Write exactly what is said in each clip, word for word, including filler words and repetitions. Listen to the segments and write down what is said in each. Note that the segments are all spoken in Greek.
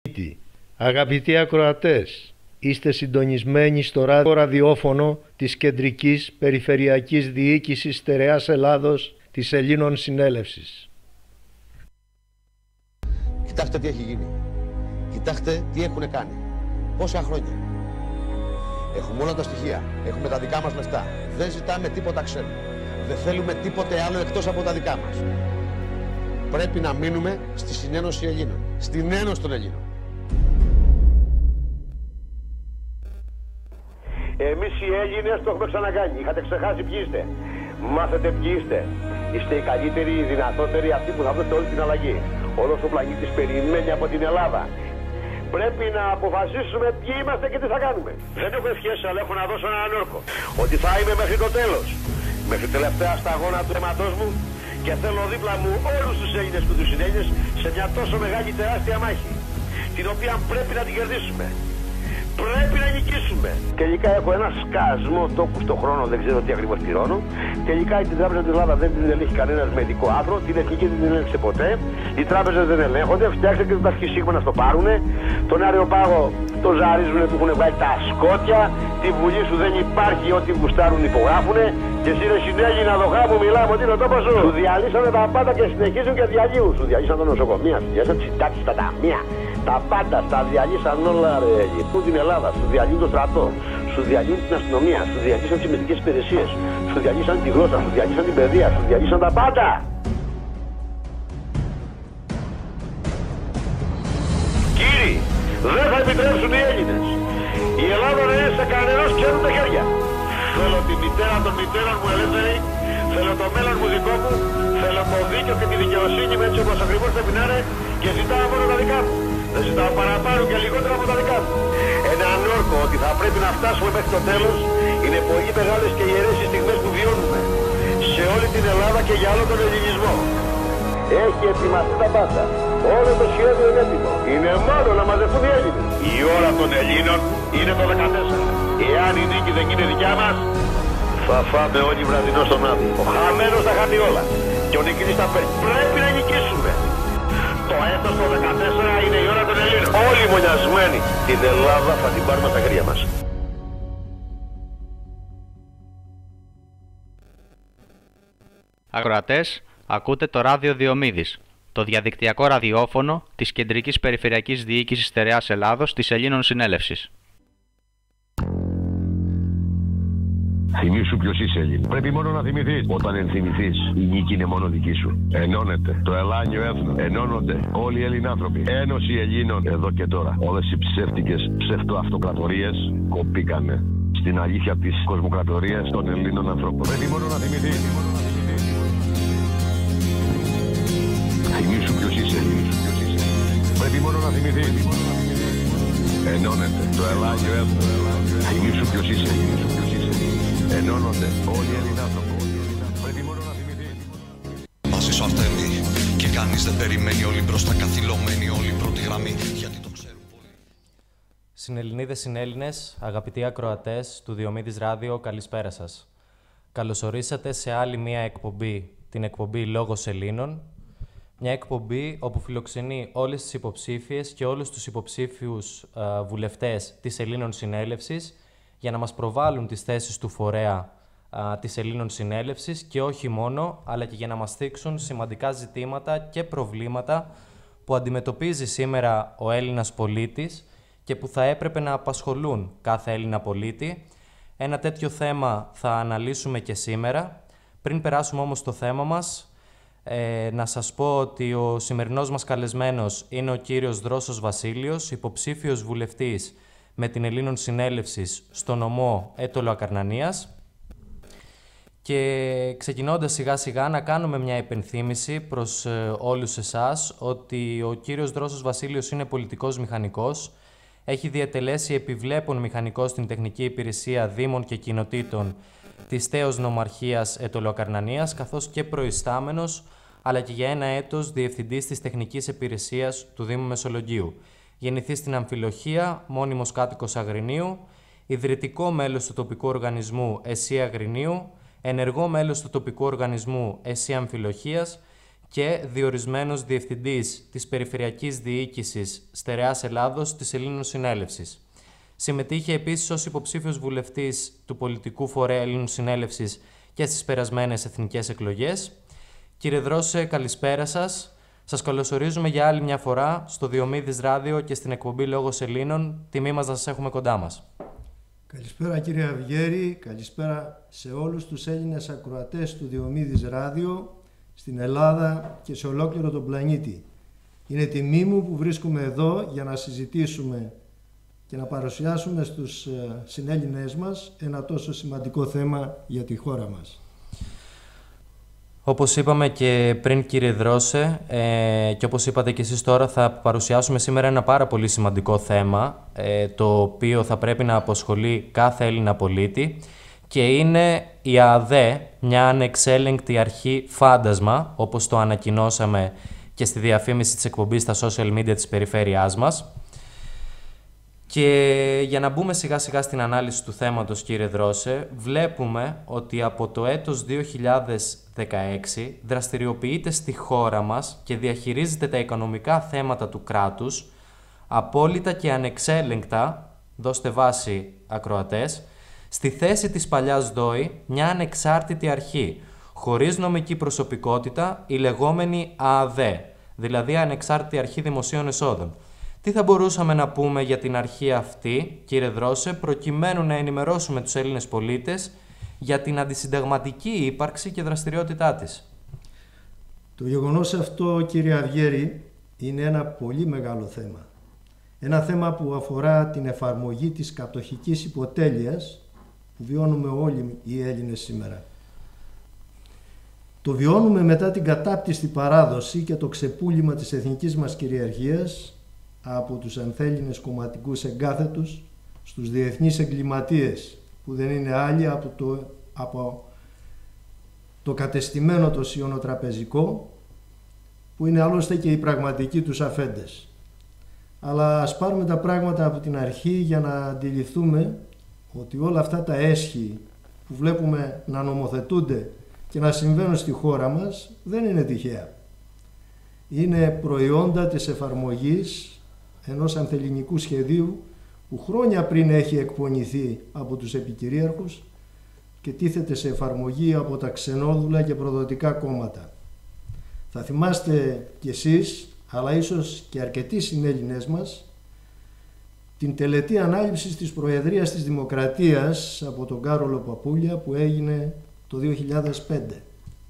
Αγαπητοί ακροατές, είστε συντονισμένοι στο ραδιόφωνο της Κεντρικής Περιφερειακής Διοίκησης Στερεάς Ελλάδος της Ελλήνων Συνέλευσης. Κοιτάξτε τι έχει γίνει. Κοιτάξτε τι έχουν κάνει. Πόσα χρόνια. Έχουμε όλα τα στοιχεία. Έχουμε τα δικά μας λεφτά. Δεν ζητάμε τίποτα ξένο. Δεν θέλουμε τίποτε άλλο εκτός από τα δικά μας. Πρέπει να μείνουμε στη συνένωση Ελλήνων. Στην ένωση των Ελλήνων. Εμείς οι Έλληνες το έχουμε ξανακάνει. Είχατε ξεχάσει ποιοι είστε. Μάθετε ποιοι είστε. Είστε οι καλύτεροι, οι δυνατότεροι, αυτοί που θα βρείτε όλη την αλλαγή. Όλος ο πλανήτης περιμένει από την Ελλάδα. Πρέπει να αποφασίσουμε ποιοι είμαστε και τι θα κάνουμε. Δεν έχω ευχές, αλλά έχω να δώσω έναν όρκο. Ότι θα είμαι μέχρι το τέλος. Μέχρι τελευταία σταγόνα του αίματός μου. Και θέλω δίπλα μου όλους τους Έλληνες και τους συνέλληνες σε μια τόσο μεγάλη τεράστια μάχη. Την οποία πρέπει να την κερδίσουμε. Πρέπει να νικήσουμε. Τελικά έχω ένα σκασμό τόπου στον χρόνο, δεν ξέρω τι ακριβώς πληρώνω. Τελικά την Τράπεζα της Ελλάδας δεν την ελέγχει κανένας με ειδικό άθρο. Την εθνική δεν την ελέγξε ποτέ. Οι τράπεζες δεν ελέγχονται. Φτιάξτε και τα σχισίγμα να στο πάρουνε. Τον Αεροπάγο το ζαρίζουνε, του έχουν βάλει τα σκότια. Τη Βουλή σου δεν υπάρχει, ό,τι γουστάρουν υπογράφουνε. Και εσύ ρε συνέλλη να δοχά μου μιλάμε ότι είναι ο τόπος σου. Σου διαλύσανε τα πάντα και συνεχίζουν και διαλύουν. Σου διαλύσαν τα νοσοκομεία, σου διαλύσαν τις συντάξεις, τα ταμεία. Τα πάντα, τα διαλύσαν όλα ρε. Γυρνούν την Ελλάδα, σου διαλύουν το στρατό, σου διαλύουν την αστυνομία, σου διαλύσαν τις μυστικές υπηρεσίες, σου διαλύσαν τη γλώσσα, σου διαλύσαν την παιδεία, σου διαλύσαν τα πάντα. Κύριοι, δεν θα επιτρέψουν οι Έλληνες η Ελλάδα να είναι σε κανένας ξένου τα χέρια. Θέλω τη μητέρα των μητέρων μου ελεύθερη, θέλω το μέλλον μου δικό μου, θέλω το δίκαιο και τη δικαιοσύνη με έτσι όπως ακριβώς πρέπει να είναι και ζητάω μόνο τα δικά μου. Δεν ζητάω παραπάνω και λιγότερα από τα δικά μου. Έναν όρκο ότι θα πρέπει να φτάσουμε μέχρι το τέλος. Είναι πολύ μεγάλες και ιερές οι στιγμές που βιώνουμε σε όλη την Ελλάδα και για όλο τον ελληνισμό. Έχει ετοιμαστεί τα πάντα. Όλο το σχέδιο είναι έτοιμο. Είναι μόνο να μαζευτούν οι Έλληνες. Η ώρα των Ελλήνων είναι το δεκατέσσερα. Εάν η νίκη δεν είναι δικιά μας, θα φάμε όλοι βραδινό στον άδειο. Ο χαμένος θα χάνει όλα. Και ο νικητής θα παίρνει. Πρέπει να νικήσουμε. Το έτος το δεκατέσσερα είναι η ώρα των Ελλήνων. Όλοι μονιασμένοι. Την Ελλάδα θα την πάρουμε στα χέρια μας. Ακροατές, ακούτε το ράδιο Διομήδης, το διαδικτυακό ραδιόφωνο της Κεντρικής Περιφερειακής Διοίκησης Στερεάς Ελλάδος της Ελλήνων Συνέλευσης. Θυμήσου ποιος είσαι, Έλληνε. Πρέπει μόνο να θυμηθείς. Όταν ενθυμηθείς, η νίκη είναι μόνο δική σου. Ενώνεται το ελάνιο έθνο. Ενώνονται όλοι οι Ελληνάνθρωποι. Ένωση Ελλήνων εδώ και τώρα. Όλες οι ψεύτικες ψευτοαυτοκρατορίες κοπήκανε στην αλήθεια της κοσμοκρατορίας των Ελλήνων ανθρώπων. Πρέπει μόνο να θυμηθείς. Θυμήσου ποιος είσαι, Έλληνε. Πρέπει μόνο να θυμηθείς. Ενώνεται το ελάνιο έθνο. Θυμήσου ποιος είσαι, Έλληνε. Ενώνονται όλοι οι Ελληνάνθρωποι. Πρέπει μόνο να θυμηθεί. Μαζί σου αυτέμει και κανείς δεν περιμένει. Όλοι μπροστά καθυλωμένοι, όλοι πρώτη γραμμή. Γιατί το ξέρουν πολύ. Συνελληνίδες, συνέλληνες, αγαπητοί ακροατές του Διομήδης Ράδιο, καλησπέρα σας. Καλωσορίσατε σε άλλη μία εκπομπή, την εκπομπή Λόγος Ελλήνων. Μια εκπομπή όπου φιλοξενεί όλες τις υποψήφιες και όλους τους υποψήφιους α, βουλευτές της Ελλήνων Συνέλευσης για να μας προβάλλουν τις θέσεις του φορέα α, της Ελλήνων Συνέλευσης και όχι μόνο, αλλά και για να μας θίξουν σημαντικά ζητήματα και προβλήματα που αντιμετωπίζει σήμερα ο Έλληνας πολίτης και που θα έπρεπε να απασχολούν κάθε Έλληνα πολίτη. Ένα τέτοιο θέμα θα αναλύσουμε και σήμερα. Πριν περάσουμε όμως στο θέμα μας, ε, να σας πω ότι ο σημερινός μας καλεσμένος είναι ο κύριος Δρόσος Βασίλειος, υποψήφιος βουλευτής με την Ελλήνων Συνέλευσης στο νομό Έτωλο Ακαρνανίας. Και ξεκινώντας σιγά σιγά να κάνουμε μια υπενθύμηση προς ε, όλους εσάς ότι ο κύριος Δρόσος Βασίλειος είναι πολιτικός μηχανικός, έχει διατελέσει επιβλέπων μηχανικός στην Τεχνική Υπηρεσία Δήμων και Κοινοτήτων της Τέος Νομαρχίας Έτωλο Ακαρνανίας, καθώς και προϊστάμενος, αλλά και για ένα έτος διευθυντής της Τεχνικής Υπηρεσίας του Δήμου Μεσολογγίου. Γεννηθεί στην Αμφιλοχία, μόνιμος κάτοικος Αγρινίου, ιδρυτικό μέλος του τοπικού οργανισμού ΕΣΥ Αγρινίου, ενεργό μέλος του τοπικού οργανισμού ΕΣΥ Αμφιλοχίας και διορισμένος διευθυντής της Περιφερειακής Διοίκησης Στερεάς Ελλάδος της Ελλήνων Συνέλευσης. Συμμετείχε επίσης ως υποψήφιος βουλευτής του πολιτικού φορέα Ελλήνων Συνέλευσης και στις περασμένες εθνικές εκλογές. Κύριε Δρώσε, καλησπέρα σας. Σας καλωσορίζουμε για άλλη μια φορά στο Διομήδης Ράδιο και στην εκπομπή Λόγος Ελλήνων. Τιμή μας να σας έχουμε κοντά μας. Καλησπέρα κύριε Αυγέρη, καλησπέρα σε όλους τους Έλληνες ακροατές του Διομήδης Ράδιο στην Ελλάδα και σε ολόκληρο τον πλανήτη. Είναι τιμή μου που βρίσκομαι εδώ για να συζητήσουμε και να παρουσιάσουμε στους συνέλληνες μας ένα τόσο σημαντικό θέμα για τη χώρα μας. Όπως είπαμε και πριν κύριε Δρώσε, ε, και όπως είπατε και εσείς τώρα, θα παρουσιάσουμε σήμερα ένα πάρα πολύ σημαντικό θέμα, ε, το οποίο θα πρέπει να αποσχολεί κάθε Έλληνα πολίτη, και είναι η ΑΔΕ, μια ανεξέλεγκτη αρχή φάντασμα, όπως το ανακοινώσαμε και στη διαφήμιση της εκπομπής στα social media της περιφέρειάς μας. Και για να μπούμε σιγά σιγά στην ανάλυση του θέματος, κύριε Δρώσε, βλέπουμε ότι από το έτος δύο χιλιάδες δεκαέξι δραστηριοποιείται στη χώρα μας και διαχειρίζεται τα οικονομικά θέματα του κράτους απόλυτα και ανεξέλεγκτα, δώστε βάση ακροατές, στη θέση της παλιάς ΔΟΗ μια ανεξάρτητη αρχή, χωρίς νομική προσωπικότητα, η λεγόμενη ΑΔΕ, δηλαδή Ανεξάρτητη Αρχή Δημοσίων Εσόδων. Τι θα μπορούσαμε να πούμε για την αρχή αυτή, κύριε Δρώσε, προκειμένου να ενημερώσουμε τους Έλληνες πολίτες για την αντισυνταγματική ύπαρξη και δραστηριότητά της? Το γεγονός αυτό, κύριε Αυγέρη, είναι ένα πολύ μεγάλο θέμα. Ένα θέμα που αφορά την εφαρμογή της κατοχικής υποτέλειας που βιώνουμε όλοι οι Έλληνες σήμερα. Το βιώνουμε μετά την κατάπτυστη παράδοση και το ξεπούλημα της εθνικής μας κυριαρχίας από τους ανθέλληνες κομματικούς εγκάθετους στους διεθνείς εγκληματίες, που δεν είναι άλλοι από το, από το κατεστημένο το σιωνοτραπεζικό, που είναι άλλωστε και οι πραγματικοί τους αφέντες. Αλλά ας πάρουμε τα πράγματα από την αρχή για να αντιληφθούμε ότι όλα αυτά τα έσχη που βλέπουμε να νομοθετούνται και να συμβαίνουν στη χώρα μας δεν είναι τυχαία. Είναι προϊόντα της εφαρμογής ενός ανθελληνικού σχεδίου που χρόνια πριν έχει εκπονηθεί από τους επικυρίαρχους και τίθεται σε εφαρμογή από τα ξενόδουλα και προδοτικά κόμματα. Θα θυμάστε κι εσείς, αλλά ίσως και αρκετοί συνέλληνες μας, την τελετή ανάληψης της Προεδρίας της Δημοκρατίας από τον Κάρολο Παπούλια που έγινε το δύο χιλιάδες πέντε.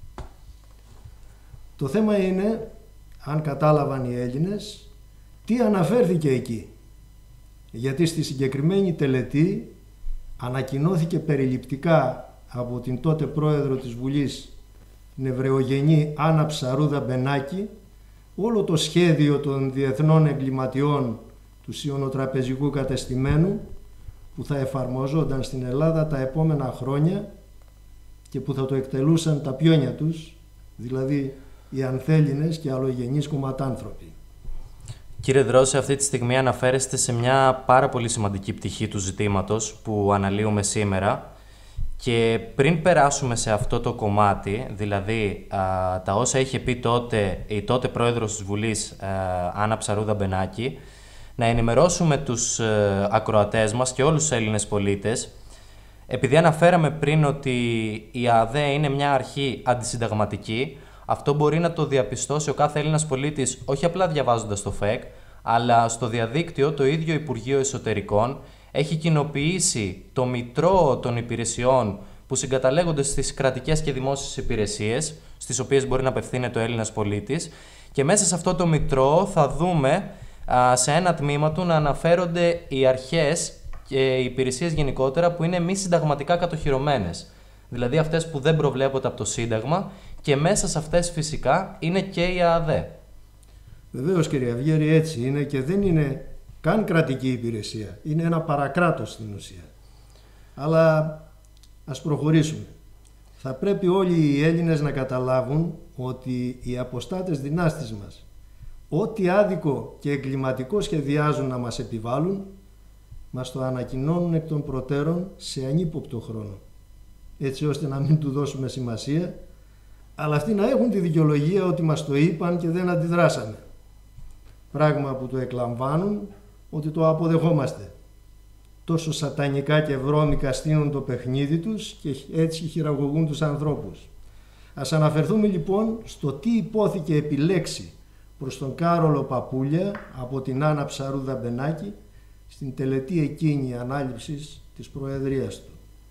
Το θέμα είναι, αν κατάλαβαν οι Έλληνες, τι αναφέρθηκε εκεί. Γιατί στη συγκεκριμένη τελετή ανακοινώθηκε περιληπτικά από την τότε πρόεδρο της Βουλής, νευραιογενή Άννα Ψαρούδα Μπενάκη, όλο το σχέδιο των διεθνών εγκληματιών του σιωνοτραπεζικού κατεστημένου που θα εφαρμοζόταν στην Ελλάδα τα επόμενα χρόνια και που θα το εκτελούσαν τα πιόνια τους, δηλαδή οι ανθέλληνες και αλλογενείς κομματάνθρωποι. Κύριε Δρώσε, αυτή τη στιγμή αναφέρεστε σε μια πάρα πολύ σημαντική πτυχή του ζητήματος που αναλύουμε σήμερα, και πριν περάσουμε σε αυτό το κομμάτι, δηλαδή α, τα όσα είχε πει τότε η τότε πρόεδρος της Βουλής α, Άννα Ψαρούδα Μπενάκη, να ενημερώσουμε τους α, ακροατές μας και όλους τους Έλληνες πολίτες, επειδή αναφέραμε πριν ότι η ΑΔΕ είναι μια αρχή αντισυνταγματική. Αυτό μπορεί να το διαπιστώσει ο κάθε Έλληνας πολίτης όχι απλά διαβάζοντας το ΦΕΚ, αλλά στο διαδίκτυο το ίδιο Υπουργείο Εσωτερικών έχει κοινοποιήσει το μητρό των υπηρεσιών που συγκαταλέγονται στις κρατικές και δημόσιες υπηρεσίες, στις οποίες μπορεί να απευθύνεται ο Έλληνας πολίτης, και μέσα σε αυτό το μητρό θα δούμε α, σε ένα τμήμα του να αναφέρονται οι αρχές και οι υπηρεσίες γενικότερα που είναι μη συνταγματικά κατοχυρωμένες. Δηλαδή αυτές που δεν προβλέπονται από το Σύνταγμα, και μέσα σε αυτές φυσικά είναι και η ΑΔΕ. Βεβαίως κύριε Αυγέρη, έτσι είναι, και δεν είναι καν κρατική υπηρεσία. Είναι ένα παρακράτος στην ουσία. Αλλά ας προχωρήσουμε. Θα πρέπει όλοι οι Έλληνες να καταλάβουν ότι οι αποστάτες δυνάστες μας, ό,τι άδικο και εγκληματικό σχεδιάζουν να μας επιβάλλουν, μας το ανακοινώνουν εκ των προτέρων σε ανύποπτο χρόνο, έτσι ώστε να μην του δώσουμε σημασία, αλλά αυτοί να έχουν τη δικαιολογία ότι μας το είπαν και δεν αντιδράσαμε. Πράγμα που το εκλαμβάνουν ότι το αποδεχόμαστε. Τόσο σατανικά και βρώμικα στείνουν το παιχνίδι τους και έτσι χειραγωγούν τους ανθρώπους. Ας αναφερθούμε λοιπόν στο τι υπόθηκε επιλέξει προς τον Κάρολο Παπούλια από την Άννα Ψαρούδα Μπενάκη στην τελετή εκείνη ανάληψης της προεδρίας του.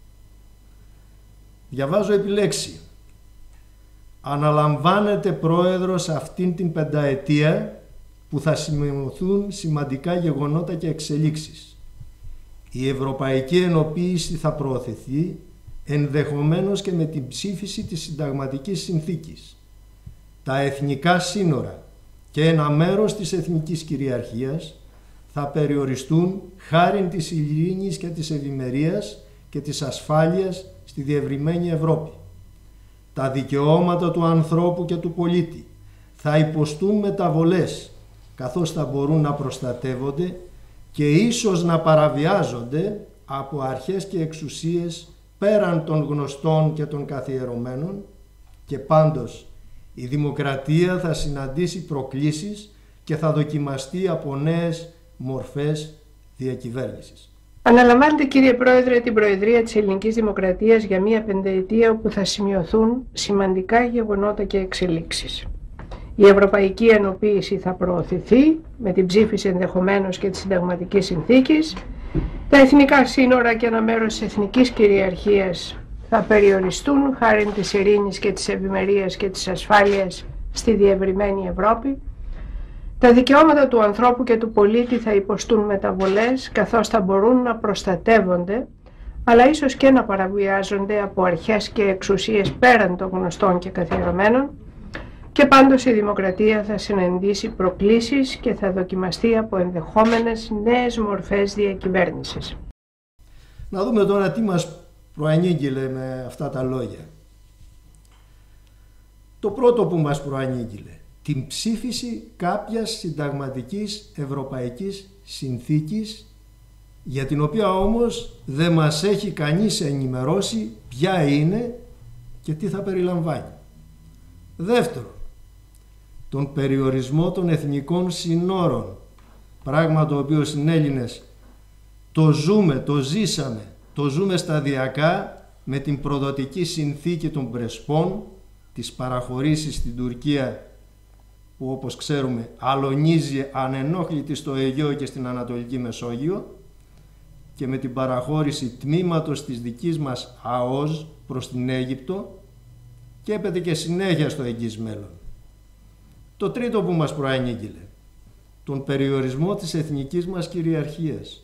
Διαβάζω επιλέξει. Αναλαμβάνεται πρόεδρος αυτήν την πενταετία που θα σημειωθούν σημαντικά γεγονότα και εξελίξεις. Η ευρωπαϊκή ενοποίηση θα προωθηθεί ενδεχομένως και με την ψήφιση της συνταγματικής συνθήκης. Τα εθνικά σύνορα και ένα μέρος της εθνικής κυριαρχίας θα περιοριστούν χάριν της ειρήνης και της ευημερίας και της ασφάλειας στη διευρυμένη Ευρώπη. Τα δικαιώματα του ανθρώπου και του πολίτη θα υποστούν μεταβολές, καθώς θα μπορούν να προστατεύονται και ίσως να παραβιάζονται από αρχές και εξουσίες πέραν των γνωστών και των καθιερωμένων, και πάντως η δημοκρατία θα συναντήσει προκλήσεις και θα δοκιμαστεί από νέες μορφές διακυβέρνησης. Αναλαμβάνετε, κύριε Πρόεδρε, την Προεδρία της Ελληνικής Δημοκρατίας για μία πενταετία όπου θα σημειωθούν σημαντικά γεγονότα και εξελίξεις. Η ευρωπαϊκή ενοποίηση θα προωθηθεί με την ψήφιση ενδεχομένως και της συνταγματικής συνθήκης. Τα εθνικά σύνορα και ένα μέρος της εθνικής κυριαρχίας θα περιοριστούν χάριν της ειρήνης και της ευημερίας και της ασφάλειας στη διευρυμένη Ευρώπη. Τα δικαιώματα του ανθρώπου και του πολίτη θα υποστούν μεταβολές, καθώς θα μπορούν να προστατεύονται, αλλά ίσως και να παραβιάζονται από αρχές και εξουσίες πέραν των γνωστών και καθιερωμένων, και πάντως η δημοκρατία θα συναντήσει προκλήσεις και θα δοκιμαστεί από ενδεχόμενες νέες μορφές διακυβέρνησης. Να δούμε τώρα τι μας προανήγγειλε με αυτά τα λόγια. Το πρώτο που μας προανήγγειλε, την ψήφιση κάποιας συνταγματικής ευρωπαϊκής συνθήκης, για την οποία όμως δεν μας έχει κανείς ενημερώσει ποια είναι και τι θα περιλαμβάνει. Δεύτερον, τον περιορισμό των εθνικών συνόρων, πράγμα το οποίο στην Έλληνες το ζούμε, το ζήσαμε, το ζούμε σταδιακά με την προδοτική συνθήκη των Πρεσπών, τις παραχωρήσεις στην Τουρκία που όπως ξέρουμε αλωνίζει ανενόχλητη στο Αιγαίο και στην Ανατολική Μεσόγειο, και με την παραχώρηση τμήματος της δικής μας ΑΟΣ προς την Αίγυπτο και έπεται και συνέχεια στο εγγύς μέλλον. Το τρίτο που μας προανήγγειλε, τον περιορισμό της εθνικής μας κυριαρχίας.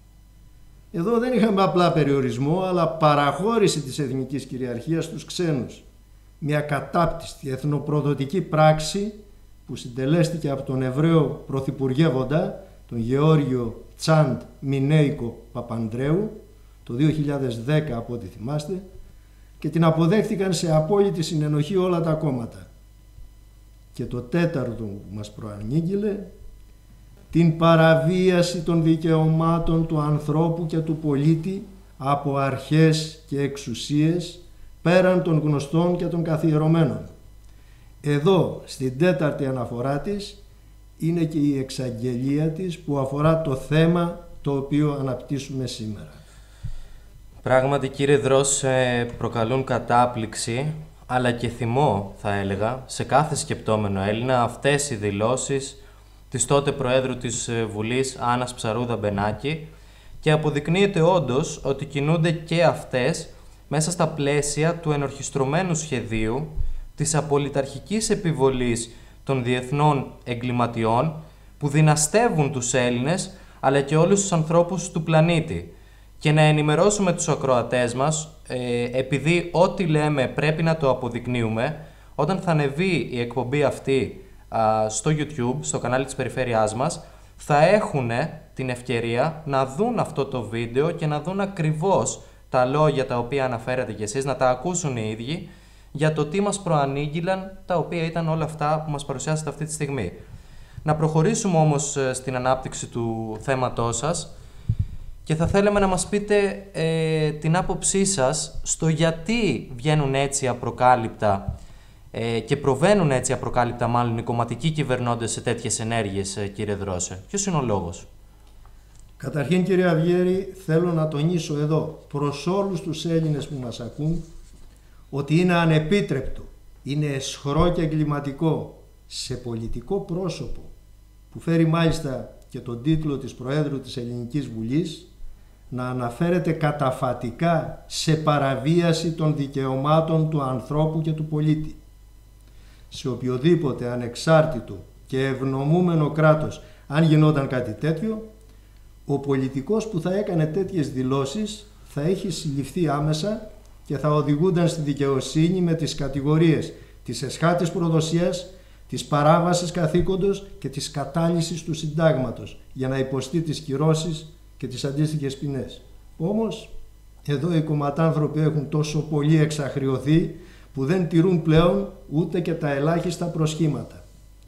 Εδώ δεν είχαμε απλά περιορισμό, αλλά παραχώρηση της εθνικής κυριαρχίας στους ξένους. Μια κατάπτυστη εθνοπροδοτική πράξη που συντελέστηκε από τον Εβραίο Πρωθυπουργεύοντα, τον Γεώργιο Τσάντ Μινέικο Παπανδρέου, το δύο χιλιάδες δέκα από ό,τι θυμάστε, και την αποδέχτηκαν σε απόλυτη συνενοχή όλα τα κόμματα. Και το τέταρτο που μας προανήγγειλε, την παραβίαση των δικαιωμάτων του ανθρώπου και του πολίτη από αρχές και εξουσίες πέραν των γνωστών και των καθιερωμένων. Εδώ, στην τέταρτη αναφορά της, είναι και η εξαγγελία της που αφορά το θέμα το οποίο αναπτύσσουμε σήμερα. Πράγματι, κύριε Δρός, προκαλούν κατάπληξη, αλλά και θυμό, θα έλεγα, σε κάθε σκεπτόμενο Έλληνα αυτές οι δηλώσεις της τότε Προέδρου της Βουλής Άννας Ψαρούδα Μπενάκη, και αποδεικνύεται όντως ότι κινούνται και αυτές μέσα στα πλαίσια του ενορχιστρωμένου σχεδίου της απολυταρχικής επιβολής των διεθνών εγκληματιών που δυναστεύουν τους Έλληνες αλλά και όλους τους ανθρώπους του πλανήτη. Και να ενημερώσουμε τους ακροατές μας, ε, επειδή ό,τι λέμε πρέπει να το αποδεικνύουμε, όταν θα ανεβεί η εκπομπή αυτή α, στο YouTube, στο κανάλι της περιφέρειάς μας, θα έχουν την ευκαιρία να δουν αυτό το βίντεο και να δουν ακριβώς τα λόγια τα οποία αναφέρατε κι εσείς, να τα ακούσουν οι ίδιοι, για το τι μας προανήγγειλαν, τα οποία ήταν όλα αυτά που μας παρουσιάσετε αυτή τη στιγμή. Να προχωρήσουμε όμως στην ανάπτυξη του θέματός σας και θα θέλαμε να μας πείτε ε, την άποψή σας στο γιατί βγαίνουν έτσι απροκάλυπτα ε, και προβαίνουν έτσι απροκάλυπτα μάλλον οι κομματικοί κυβερνώντες σε τέτοιες ενέργειες, ε, κύριε Δρώσε. Ποιος είναι ο λόγος? Καταρχήν, κύριε Αυγέρη, θέλω να τονίσω εδώ προς όλους τους Έλληνες που μας ακούν ότι είναι ανεπίτρεπτο, είναι αισχρό και εγκληματικό σε πολιτικό πρόσωπο που φέρει μάλιστα και τον τίτλο της Προέδρου της Ελληνικής Βουλής να αναφέρεται καταφατικά σε παραβίαση των δικαιωμάτων του ανθρώπου και του πολίτη. Σε οποιοδήποτε ανεξάρτητο και ευνομούμενο κράτος, αν γινόταν κάτι τέτοιο, ο πολιτικός που θα έκανε τέτοιες δηλώσεις θα έχει συλληφθεί άμεσα και θα οδηγούνταν στη δικαιοσύνη με τις κατηγορίες της εσχάτης προδοσίας, της παράβασης καθήκοντος και της κατάλυσης του συντάγματος για να υποστεί τις κυρώσεις και τις αντίστοιχες ποινές. Όμως, εδώ οι κομματάνθρωποι έχουν τόσο πολύ εξαχριωθεί που δεν τηρούν πλέον ούτε και τα ελάχιστα προσχήματα.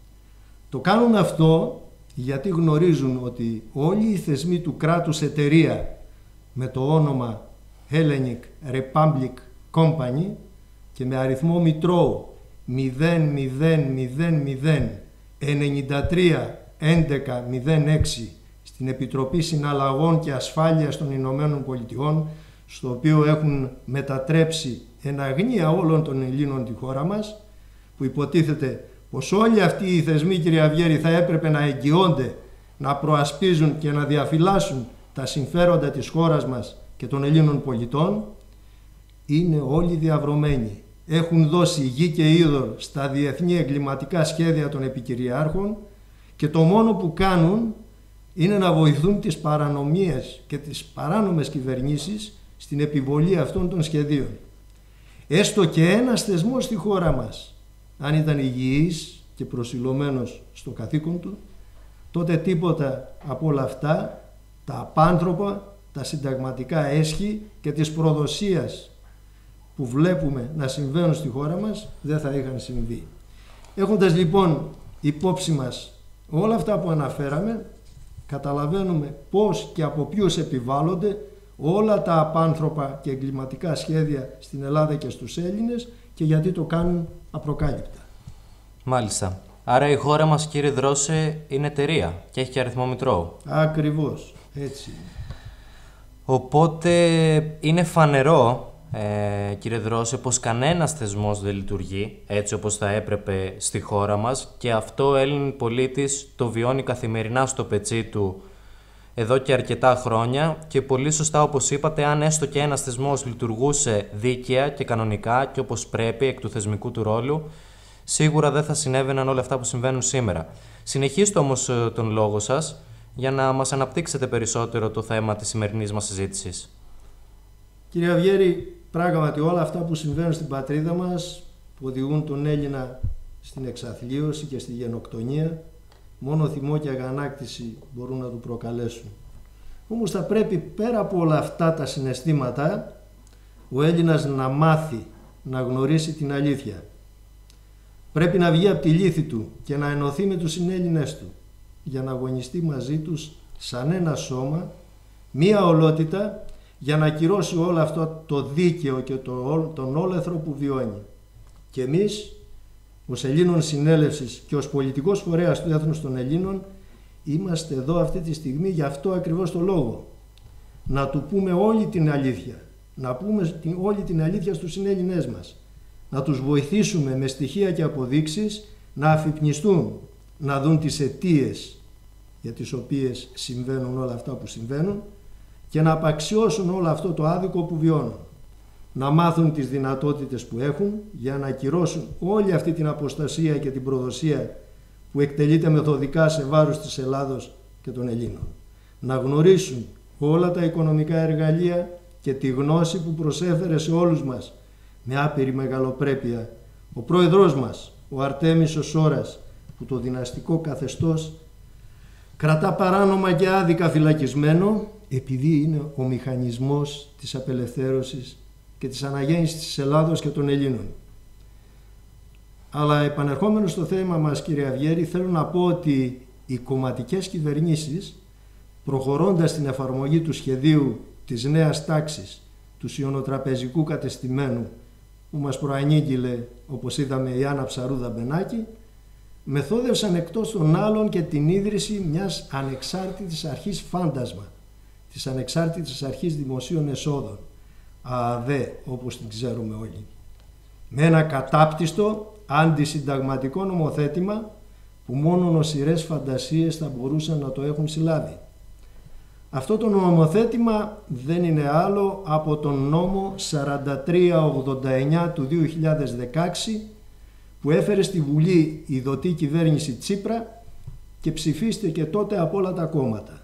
Το κάνουν αυτό γιατί γνωρίζουν ότι όλοι οι θεσμοί του κράτους εταιρεία με το όνομα Hellenic Republic Company και με αριθμό μητρώου μηδέν μηδέν μηδέν μηδέν ενενήντα τρία έντεκα μηδέν έξι στην Επιτροπή Συναλλαγών και Ασφάλειας των Ηνωμένων Πολιτειών, στο οποίο έχουν μετατρέψει εν αγνία όλων των Ελλήνων τη χώρα μας, που υποτίθεται πως όλοι αυτοί οι θεσμοί, κύριε Αυγέρη, θα έπρεπε να εγγυώνται, να προασπίζουν και να διαφυλάσσουν τα συμφέροντα της χώρας μας και των Ελλήνων πολιτών, είναι όλοι διαβρωμένοι. Έχουν δώσει γη και είδωρ στα διεθνή εγκληματικά σχέδια των επικυριάρχων και το μόνο που κάνουν είναι να βοηθούν τις παρανομίες και τις παράνομες κυβερνήσεις στην επιβολή αυτών των σχεδίων. Έστω και ένας θεσμός στη χώρα μας, αν ήταν υγιής και προσιλωμένος στο καθήκον του, τότε τίποτα από όλα αυτά, τα απάνθρωπα, τα συνταγματικά έσχη και της προδοσίας που βλέπουμε να συμβαίνουν στη χώρα μας, δεν θα είχαν συμβεί. Έχοντας λοιπόν υπόψη μας όλα αυτά που αναφέραμε, καταλαβαίνουμε πώς και από ποιους επιβάλλονται όλα τα απάνθρωπα και εγκληματικά σχέδια στην Ελλάδα και στους Έλληνες και γιατί το κάνουν απροκάλυπτα. Μάλιστα. Άρα η χώρα μας, κύριε Δρώσε, είναι εταιρεία και έχει και αριθμό μητρώου. Ακριβώς. Έτσι. Οπότε είναι φανερό, ε, κύριε Δρώσε, πως κανένας θεσμός δεν λειτουργεί έτσι όπως θα έπρεπε στη χώρα μας και αυτό ο Έλλην πολίτης το βιώνει καθημερινά στο πετσί του εδώ και αρκετά χρόνια και πολύ σωστά, όπως είπατε, αν έστω και ένας θεσμός λειτουργούσε δίκαια και κανονικά και όπως πρέπει εκ του θεσμικού του ρόλου, σίγουρα δεν θα συνέβαιναν όλα αυτά που συμβαίνουν σήμερα. Συνεχίστε όμως τον λόγο σας για να μας αναπτύξετε περισσότερο το θέμα της σημερινής μας συζήτησης. Κύριε Αυγέρη, πράγματι όλα αυτά που συμβαίνουν στην πατρίδα μας, που οδηγούν τον Έλληνα στην εξαθλίωση και στη γενοκτονία, μόνο θυμό και αγανάκτηση μπορούν να του προκαλέσουν. Όμως θα πρέπει πέρα από όλα αυτά τα συναισθήματα ο Έλληνας να μάθει να γνωρίσει την αλήθεια. Πρέπει να βγει από τη λύθη του και να ενωθεί με τους συνέλληνες του για να αγωνιστεί μαζί τους σαν ένα σώμα, μία ολότητα, για να ακυρώσει όλο αυτό το δίκαιο και το, τον όλεθρο που βιώνει. Και εμείς, ως Ελλήνων Συνέλευσης και ως πολιτικός φορέας του Έθνους των Ελλήνων, είμαστε εδώ αυτή τη στιγμή για αυτό ακριβώς το λόγο. Να του πούμε όλη την αλήθεια, να πούμε όλη την αλήθεια στους συνέλληνές μας, να τους βοηθήσουμε με στοιχεία και αποδείξεις να αφυπνιστούν, να δουν τις αιτίες για τις οποίες συμβαίνουν όλα αυτά που συμβαίνουν και να απαξιώσουν όλο αυτό το άδικο που βιώνουν. Να μάθουν τις δυνατότητες που έχουν για να ακυρώσουν όλη αυτή την αποστασία και την προδοσία που εκτελείται μεθοδικά σε βάρος της Ελλάδος και των Ελλήνων. Να γνωρίσουν όλα τα οικονομικά εργαλεία και τη γνώση που προσέφερε σε όλους μας με άπειρη μεγαλοπρέπεια ο πρόεδρός μας, ο Αρτέμις ο Σόρας, που το δυναστικό καθεστώς κρατά παράνομα και άδικα φυλακισμένο επειδή είναι ο μηχανισμός της απελευθέρωσης και της αναγέννησης της Ελλάδος και των Ελλήνων. Αλλά επανερχόμενο στο θέμα μας, κύριε Αυγέρη, θέλω να πω ότι οι κομματικές κυβερνήσεις, προχωρώντας στην εφαρμογή του σχεδίου της νέας τάξης του σιωνοτραπεζικού κατεστημένου που μας προανήγγειλε, όπως είδαμε, η Άννα Ψαρούδα Μπενάκη, μεθόδευσαν εκτός των άλλων και την ίδρυση μιας ανεξάρτητης αρχής φάντασμα, της Ανεξάρτητης Αρχής Δημοσίων Εσόδων, ΑΑΔΕ όπως την ξέρουμε όλοι, με ένα κατάπτυστο αντισυνταγματικό νομοθέτημα που μόνο νοσηρές φαντασίες θα μπορούσαν να το έχουν συλλάβει. Αυτό το νομοθέτημα δεν είναι άλλο από τον νόμο σαράντα τρία ογδόντα εννιά του δύο χιλιάδες δεκαέξι που έφερε στη Βουλή η δοτή κυβέρνηση Τσίπρα και ψηφίστηκε τότε από όλα τα κόμματα.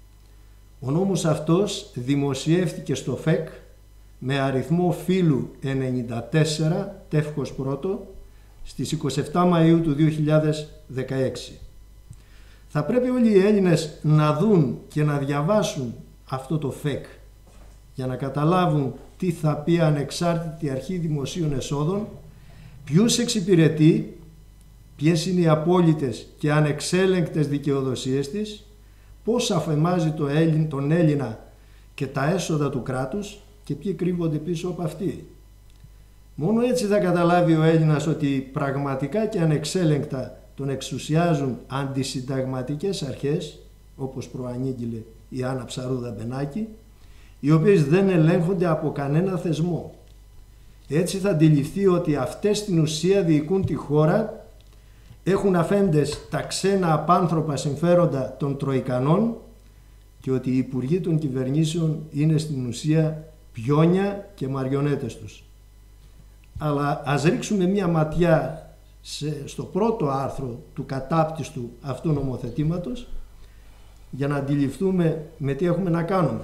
Ο νόμος αυτός δημοσιεύτηκε στο ΦΕΚ με αριθμό φύλου ενενήντα τέσσερα, τεύχος πρώτο, στις είκοσι επτά Μαΐου του δύο χιλιάδες δεκαέξι. Θα πρέπει όλοι οι Έλληνες να δουν και να διαβάσουν αυτό το ΦΕΚ για να καταλάβουν τι θα πει Ανεξάρτητη Αρχή Δημοσίων Εσόδων, ποιους εξυπηρετεί, ποιες είναι οι απόλυτες και ανεξέλεγκτες δικαιοδοσίες της, πώς αφαιμάζει το Έλλην, τον Έλληνα και τα έσοδα του κράτους και ποιοι κρύβονται πίσω από αυτή. Μόνο έτσι θα καταλάβει ο Έλληνας ότι πραγματικά και ανεξέλεγκτα τον εξουσιάζουν αντισυνταγματικές αρχές, όπως προανήγγειλε η Άννα Ψαρούδα Μπενάκη, οι οποίες δεν ελέγχονται από κανένα θεσμό. Έτσι θα αντιληφθεί ότι αυτές στην ουσία διοικούν τη χώρα, έχουν αφέντες τα ξένα απάνθρωπα συμφέροντα των Τροικανών και ότι οι υπουργοί των κυβερνήσεων είναι στην ουσία πιόνια και μαριονέτες τους. Αλλά ας ρίξουμε μία ματιά σε, στο πρώτο άρθρο του κατάπτυστου αυτού νομοθετήματος για να αντιληφθούμε με τι έχουμε να κάνουμε.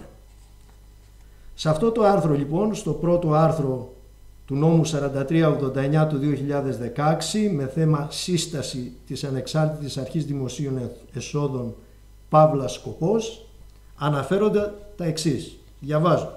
Σε αυτό το άρθρο λοιπόν, στο πρώτο άρθρο του νόμου σαράντα τρία ογδόντα εννιά του δύο χιλιάδες δεκαέξι με θέμα σύσταση της Ανεξάρτητης Αρχής Δημοσίων Εσόδων παύλα σκοπός, αναφέρονται τα εξής. Διαβάζω.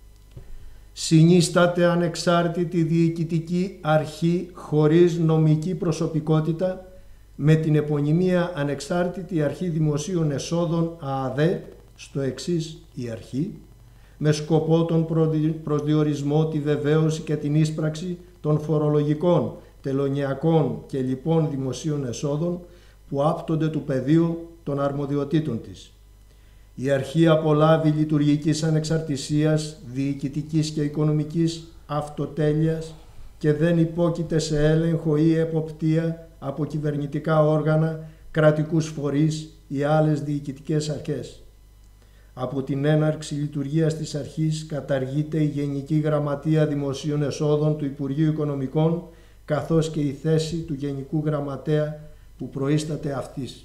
Συνίσταται ανεξάρτητη διοικητική αρχή χωρίς νομική προσωπικότητα με την επωνυμία Ανεξάρτητη Αρχή Δημοσίων Εσόδων ΑΑΔΕ, στο εξής η αρχή, με σκοπό τον προσδιορισμό, τη βεβαίωση και την ίσπραξη των φορολογικών, τελωνειακών και λοιπών δημοσίων εσόδων που άπτονται του πεδίου των αρμοδιοτήτων της. Η αρχή απολάβει λειτουργικής ανεξαρτησίας, διοικητικής και οικονομικής αυτοτέλειας και δεν υπόκειται σε έλεγχο ή εποπτεία από κυβερνητικά όργανα, κρατικούς φορείς ή άλλες διοικητικές αρχές. Από την έναρξη λειτουργίας της αρχής καταργείται η Γενική Γραμματεία Δημοσίων Εσόδων του Υπουργείου Οικονομικών καθώς και η θέση του Γενικού Γραμματέα που προείσταται αυτής.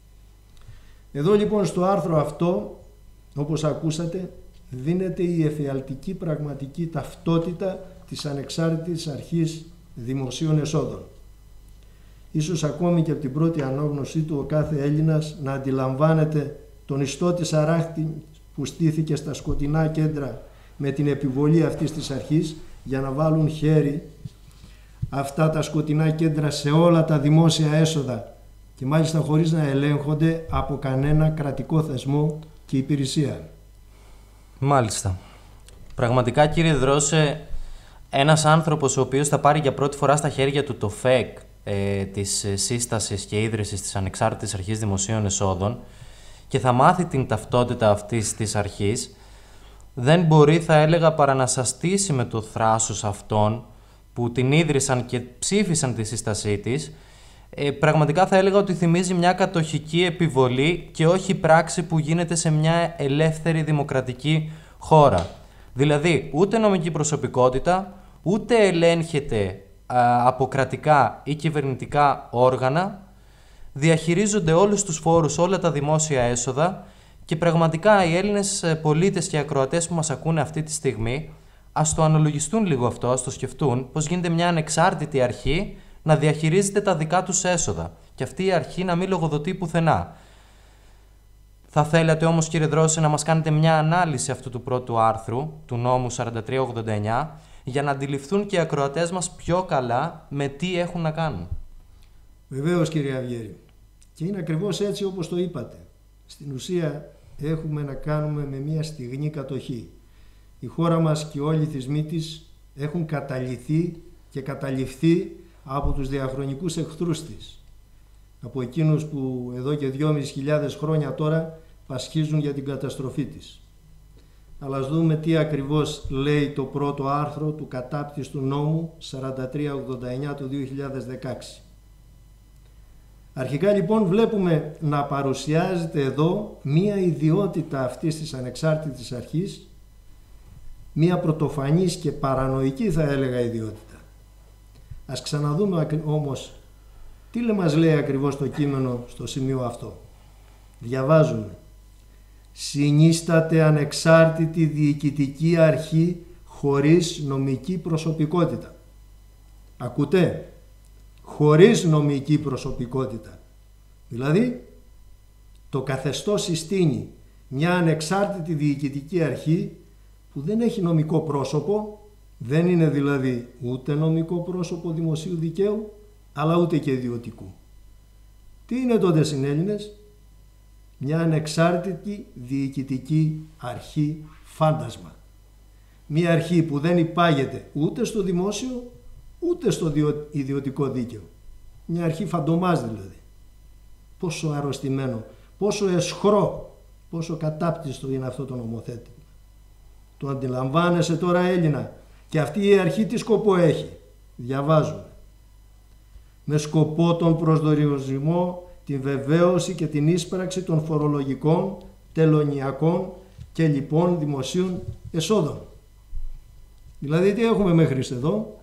Εδώ λοιπόν στο άρθρο αυτό, όπως ακούσατε, δίνεται η εφιαλτική πραγματική ταυτότητα της Ανεξάρτητης Αρχής Δημοσίων Εσόδων. Ίσως ακόμη και από την πρώτη ανάγνωσή του ο κάθε Έλληνας να αντιλαμβάνεται τον ιστό της αράχτη που στήθηκε στα σκοτεινά κέντρα με την επιβολή αυτής της αρχής για να βάλουν χέρι αυτά τα σκοτεινά κέντρα σε όλα τα δημόσια έσοδα και μάλιστα χωρίς να ελέγχονται από κανένα κρατικό θεσμό και υπηρεσία. Μάλιστα. Πραγματικά κύριε Δρώσε, ένας άνθρωπος ο οποίος θα πάρει για πρώτη φορά στα χέρια του το ΦΕΚ ε, της σύστασης και ίδρυσης της Ανεξάρτητης Αρχής Δημοσίων Εσόδων και θα μάθει την ταυτότητα αυτής της αρχής, δεν μπορεί, θα έλεγα, παρά να σαστήσει με το θράσος αυτών που την ίδρυσαν και ψήφισαν τη σύστασή της. Ε, πραγματικά θα έλεγα ότι θυμίζει μια κατοχική επιβολή και όχι πράξη που γίνεται σε μια ελεύθερη δημοκρατική χώρα. Δηλαδή, ούτε νομική προσωπικότητα, ούτε ελέγχεται α, από κρατικά ή κυβερνητικά όργανα, διαχειρίζονται όλους τους φόρους, όλα τα δημόσια έσοδα και πραγματικά οι Έλληνες πολίτες και ακροατές που μας ακούνε αυτή τη στιγμή ας το αναλογιστούν λίγο αυτό, ας το σκεφτούν, πώς γίνεται μια ανεξάρτητη αρχή να διαχειρίζεται τα δικά τους έσοδα και αυτή η αρχή να μην λογοδοτεί πουθενά. Θα θέλατε όμως κύριε Δρώσε να μας κάνετε μια ανάλυση αυτού του πρώτου άρθρου του νόμου σαράντα τρία ογδόντα εννιά για να αντιληφθούν και οι ακροατές μας πιο καλά με τι έχουν να κάνουν. Βεβαίως κύριε Αυγέρη. Και είναι ακριβώς έτσι όπως το είπατε. Στην ουσία έχουμε να κάνουμε με μια στιγνή κατοχή. Η χώρα μας και όλοι οι θεσμοί της έχουν καταλυθεί και καταληφθεί από τους διαχρονικούς εχθρούς της, από εκείνους που εδώ και δυόμισι χιλιάδες χρόνια τώρα πασχίζουν για την καταστροφή της. Αλλά ας δούμε τι ακριβώς λέει το πρώτο άρθρο του κατάπτυστου νόμου σαράντα τρία ογδόντα εννιά του δύο χιλιάδες δεκαέξι. Αρχικά λοιπόν βλέπουμε να παρουσιάζεται εδώ μία ιδιότητα αυτής της ανεξάρτητης αρχής, μία πρωτοφανής και παρανοϊκή θα έλεγα ιδιότητα. Ας ξαναδούμε όμως τι μας λέει ακριβώς το κείμενο στο σημείο αυτό. Διαβάζουμε: συνίσταται ανεξάρτητη διοικητική αρχή χωρίς νομική προσωπικότητα. Ακούτε? Χωρίς νομική προσωπικότητα. Δηλαδή, το καθεστώς συστήνει μια ανεξάρτητη διοικητική αρχή που δεν έχει νομικό πρόσωπο, δεν είναι δηλαδή ούτε νομικό πρόσωπο δημοσίου δικαίου, αλλά ούτε και ιδιωτικού. Τι είναι τότε συνέλληνες? Μια ανεξάρτητη διοικητική αρχή φάντασμα. Μια αρχή που δεν υπάγεται ούτε στο δημόσιο ούτε στο ιδιωτικό δίκαιο. Μια αρχή φαντομάς δηλαδή. Πόσο αρρωστημένο, πόσο εσχρό, πόσο κατάπτυστο είναι αυτό το νομοθέτημα. Το αντιλαμβάνεσαι τώρα, Έλληνα? Και αυτή η αρχή τι σκοπό έχει? Διαβάζουμε: με σκοπό τον προσδιορισμό, την βεβαίωση και την ίσπραξη των φορολογικών, τελωνιακών και λοιπόν δημοσίων εσόδων. Δηλαδή τι έχουμε μέχρι εδώ?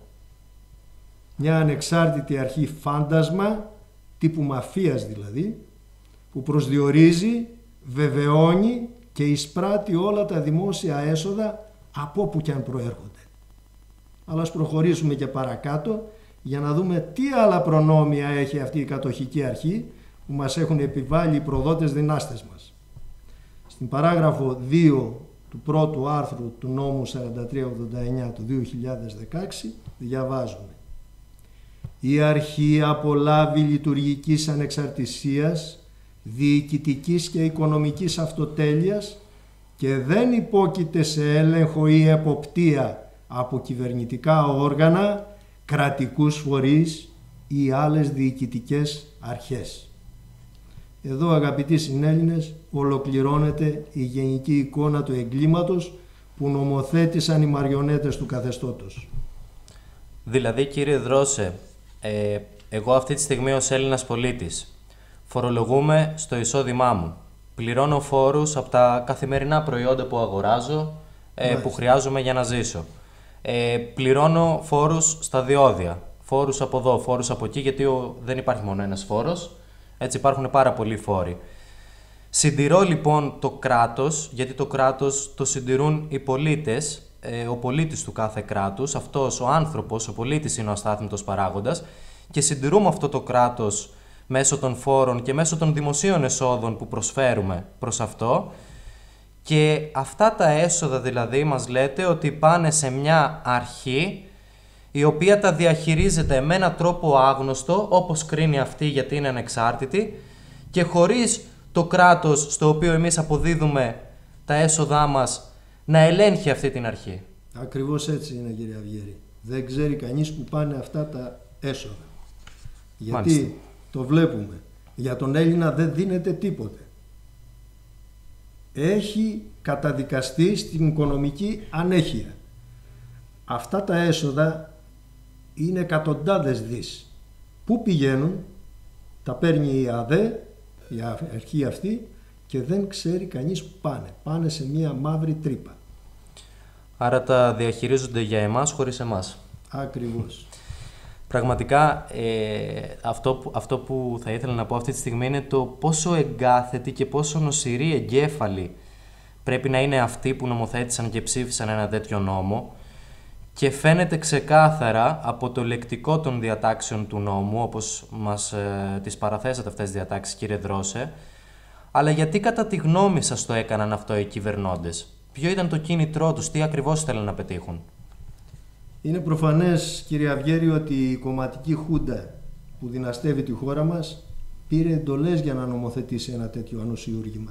Μια ανεξάρτητη αρχή φάντασμα, τύπου μαφίας δηλαδή, που προσδιορίζει, βεβαιώνει και εισπράττει όλα τα δημόσια έσοδα από όπου και αν προέρχονται. Αλλά ας προχωρήσουμε και παρακάτω για να δούμε τι άλλα προνόμια έχει αυτή η κατοχική αρχή που μας έχουν επιβάλει οι προδότες δυνάστες μας. Στην παράγραφο δύο του πρώτου άρθρου του νόμου σαράντα τρία ογδόντα εννιά του δύο χιλιάδες δεκαέξι διαβάζουμε: η αρχή απολάβει λειτουργικής ανεξαρτησίας, διοικητικής και οικονομικής αυτοτέλειας και δεν υπόκειται σε έλεγχο ή εποπτεία από κυβερνητικά όργανα, κρατικούς φορείς ή άλλες διοικητικές αρχές. Εδώ, αγαπητοί συνέλληνες, ολοκληρώνεται η γενική εικόνα του εγκλήματος που νομοθέτησαν οι μαριονέτες του καθεστώτος. Δηλαδή, κύριε Δρώσε, ε, εγώ αυτή τη στιγμή ως Έλληνας πολίτης φορολογούμε στο εισόδημά μου. Πληρώνω φόρους από τα καθημερινά προϊόντα που αγοράζω, ε, που χρειάζομαι για να ζήσω. Ε, πληρώνω φόρους στα διόδια, φόρους από εδώ, φόρους από εκεί, γιατί ο, δεν υπάρχει μόνο ένας φόρος, έτσι υπάρχουν πάρα πολλοί φόροι. Συντηρώ λοιπόν το κράτος, γιατί το κράτος το συντηρούν οι πολίτες, ε, ο πολίτης του κάθε κράτους, αυτός ο άνθρωπος, ο πολίτης είναι ο αστάθμητος παράγοντας, και συντηρούμε αυτό το κράτος μέσω των φόρων και μέσω των δημοσίων εσόδων που προσφέρουμε προς αυτό. Και αυτά τα έσοδα δηλαδή μας λέτε ότι πάνε σε μια αρχή η οποία τα διαχειρίζεται με έναν τρόπο άγνωστο, όπως κρίνει αυτή γιατί είναι ανεξάρτητη, και χωρίς το κράτος στο οποίο εμείς αποδίδουμε τα έσοδά μας να ελέγχει αυτή την αρχή. Ακριβώς έτσι είναι, κύριε Αυγέρη. Δεν ξέρει κανείς που πάνε αυτά τα έσοδα. Γιατί Μάλιστα. Το βλέπουμε. Για τον Έλληνα δεν δίνεται τίποτε. Έχει καταδικαστεί στην οικονομική ανέχεια. Αυτά τα έσοδα είναι εκατοντάδες δις. Πού πηγαίνουν? Τα παίρνει η ΑΔΕ, η αρχή αυτή, και δεν ξέρει κανείς που πάνε. Πάνε σε μία μαύρη τρύπα. Άρα τα διαχειρίζονται για εμάς χωρίς εμάς. Ακριβώς. Πραγματικά ε, αυτό, που, αυτό που θα ήθελα να πω αυτή τη στιγμή είναι το πόσο εγκάθετοι και πόσο νοσηροί εγκέφαλοι πρέπει να είναι αυτοί που νομοθέτησαν και ψήφισαν ένα τέτοιο νόμο, και φαίνεται ξεκάθαρα από το λεκτικό των διατάξεων του νόμου, όπως μας ε, τις παραθέσατε αυτές τις διατάξεις, κύριε Δρώσε, αλλά γιατί κατά τη γνώμη σας το έκαναν αυτό οι κυβερνώντες? Ποιο ήταν το κίνητρό τους, τι ακριβώς θέλουν να πετύχουν? Είναι προφανές, κύριε Αυγέρη, ότι η κομματική χούντα που δυναστεύει τη χώρα μας πήρε εντολές για να νομοθετήσει ένα τέτοιο ανοσιούργημα.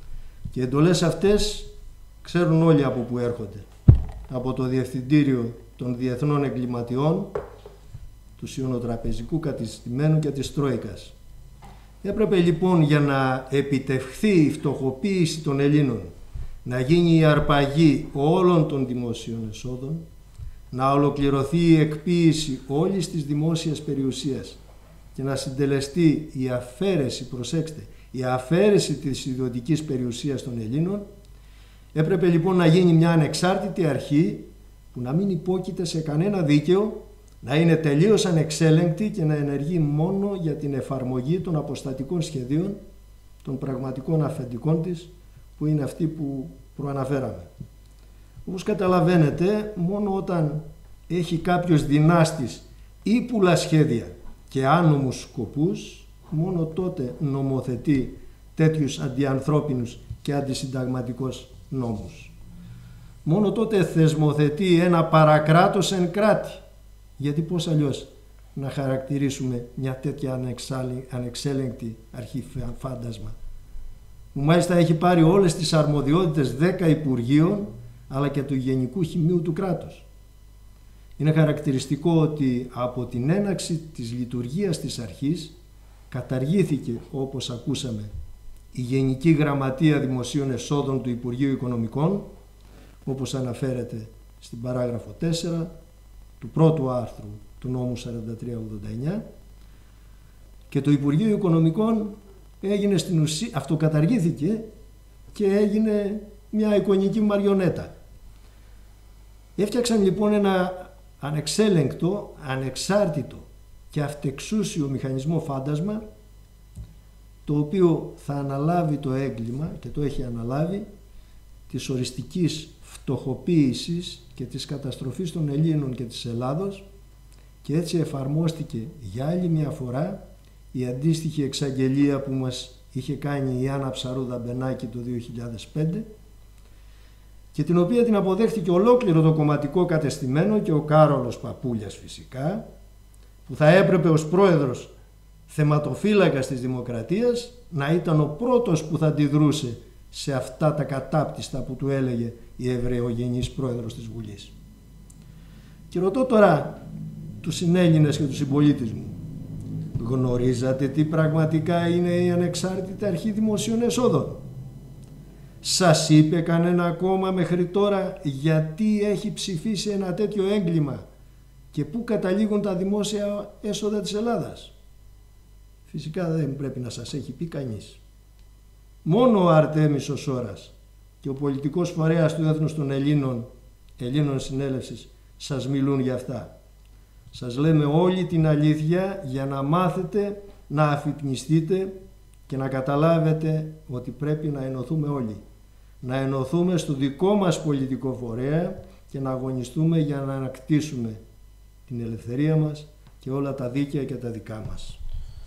Και οι εντολές αυτές ξέρουν όλοι από που έρχονται. Από το Διευθυντήριο των διεθνών εγκληματιών, του σιωνοτραπεζικού κατεστημένου και της Τρόικας. Έπρεπε λοιπόν για να επιτευχθεί η φτωχοποίηση των Ελλήνων, να γίνει η αρπαγή όλων των δημόσιων εσόδων, να ολοκληρωθεί η εκποίηση όλης της δημόσιας περιουσίας και να συντελεστεί η αφαίρεση, προσέξτε, η αφαίρεση της ιδιωτικής περιουσίας των Ελλήνων. Έπρεπε λοιπόν να γίνει μια ανεξάρτητη αρχή που να μην υπόκειται σε κανένα δίκαιο, να είναι τελείως ανεξέλεγκτη και να ενεργεί μόνο για την εφαρμογή των αποστατικών σχεδίων, των πραγματικών αφεντικών της, που είναι αυτοί που προαναφέραμε. Όπως καταλαβαίνετε, μόνο όταν έχει κάποιος δυνάστης ύπουλα σχέδια και άνομους σκοπούς, μόνο τότε νομοθετεί τέτοιους αντιανθρώπινους και αντισυνταγματικούς νόμους. Μόνο τότε θεσμοθετεί ένα παρακράτος εν κράτη. Γιατί πώς αλλιώς να χαρακτηρίσουμε μια τέτοια ανεξέλεγκτη αρχή φάντασμα, που μάλιστα έχει πάρει όλες τις αρμοδιότητες δέκα υπουργείων, αλλά και του Γενικού Χημείου του κράτους. Είναι χαρακτηριστικό ότι από την έναρξη της λειτουργίας της αρχής καταργήθηκε, όπως ακούσαμε, η Γενική Γραμματεία Δημοσίων Εσόδων του Υπουργείου Οικονομικών, όπως αναφέρεται στην παράγραφο τέσσερα του πρώτου άρθρου του νόμου σαράντα τρία ογδόντα εννιά, και το Υπουργείο Οικονομικών έγινε στην ουσία, αυτοκαταργήθηκε και έγινε μια εικονική μαριονέτα. Έφτιαξαν λοιπόν ένα ανεξέλεγκτο, ανεξάρτητο και αυτεξούσιο μηχανισμό φάντασμα, το οποίο θα αναλάβει το έγκλημα, και το έχει αναλάβει, της οριστικής φτωχοποίησης και της καταστροφής των Ελλήνων και της Ελλάδος, και έτσι εφαρμόστηκε για άλλη μια φορά η αντίστοιχη εξαγγελία που μας είχε κάνει η Άννα Ψαρούδα Μπενάκη το δύο χιλιάδες πέντε, και την οποία την αποδέχτηκε ολόκληρο το κομματικό κατεστημένο και ο Κάρολος Παπούλιας φυσικά, που θα έπρεπε ως πρόεδρος θεματοφύλακας της Δημοκρατίας να ήταν ο πρώτος που θα αντιδρούσε σε αυτά τα κατάπτυστα που του έλεγε η Εβραιογενής πρόεδρος της Βουλής. Και ρωτώ τώρα τους συνέλληνες και τους συμπολίτες μου, γνωρίζατε τι πραγματικά είναι η ανεξάρτητη αρχή δημοσίων εσόδων? Σας είπε κανένα κόμμα μέχρι τώρα γιατί έχει ψηφίσει ένα τέτοιο έγκλημα και πού καταλήγουν τα δημόσια έσοδα της Ελλάδας? Φυσικά δεν πρέπει να σας έχει πει κανείς. Μόνο ο Αρτέμις ο Σόρας και ο πολιτικός φορέας του Έθνους των Ελλήνων, Ελλήνων Συνέλευσης, σας μιλούν για αυτά. Σας λέμε όλη την αλήθεια για να μάθετε να αφυπνιστείτε και να καταλάβετε ότι πρέπει να ενωθούμε όλοι. Να ενωθούμε στο δικό μας πολιτικό φορέα και να αγωνιστούμε για να ανακτήσουμε την ελευθερία μας και όλα τα δίκαια και τα δικά μας.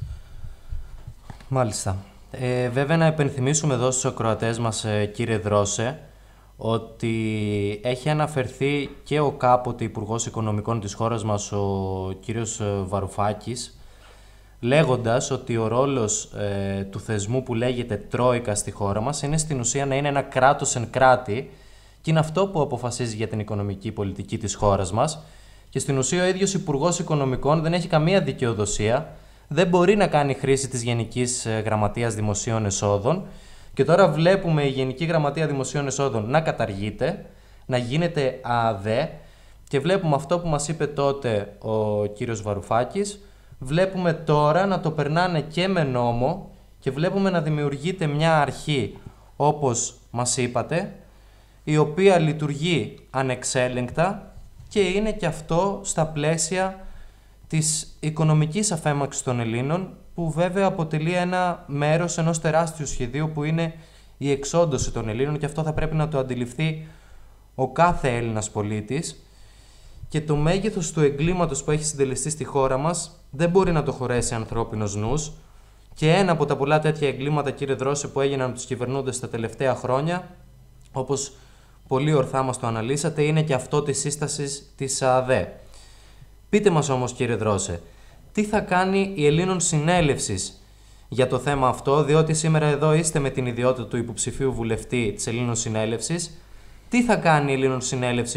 Μάλιστα. Ε, βέβαια να υπενθυμίσουμε εδώ στους ακροατές μας, ε, κύριε Δρώσε, ότι έχει αναφερθεί και ο κάποτε Υπουργός Οικονομικών της χώρας μας, ο κύριος Βαρουφάκης, λέγοντας ότι ο ρόλος ε, του θεσμού που λέγεται Τρόικα στη χώρα μας είναι στην ουσία να είναι ένα κράτος εν κράτη, και είναι αυτό που αποφασίζει για την οικονομική πολιτική της χώρας μας, και στην ουσία ο ίδιος Υπουργός Οικονομικών δεν έχει καμία δικαιοδοσία, δεν μπορεί να κάνει χρήση της Γενικής Γραμματείας Δημοσίων Εσόδων, και τώρα βλέπουμε η Γενική Γραμματεία Δημοσίων Εσόδων να καταργείται, να γίνεται ΑΑΔΕ, και βλέπουμε αυτό που μας είπε τότε ο κύριος Βαρουφάκης, βλέπουμε τώρα να το περνάνε και με νόμο, και βλέπουμε να δημιουργείται μια αρχή, όπως μας είπατε, η οποία λειτουργεί ανεξέλεγκτα και είναι και αυτό στα πλαίσια της οικονομικής αφέμαξης των Ελλήνων, που βέβαια αποτελεί ένα μέρος ενός τεράστιου σχεδίου που είναι η εξόντωση των Ελλήνων, και αυτό θα πρέπει να το αντιληφθεί ο κάθε Έλληνας πολίτης, και το μέγεθος του εγκλήματος που έχει συντελεστεί στη χώρα μας δεν μπορεί να το χωρέσει ανθρώπινος νους, και ένα από τα πολλά τέτοια εγκλήματα, κύριε Δρώσε, που έγιναν από τους κυβερνούντες τα τελευταία χρόνια, όπως πολύ ορθά μας το αναλύσατε, είναι και αυτό της σύστασης της ΑΑΔΕ. Πείτε μας όμως, κύριε Δρώσε, τι θα κάνει η Ελλήνων Συνέλευσης για το θέμα αυτό, διότι σήμερα εδώ είστε με την ιδιότητα του υποψηφίου βουλευτή της Ελλήνων Συνέλευσης. Τι θα κάνει η Ελλήνων Συνέλευσης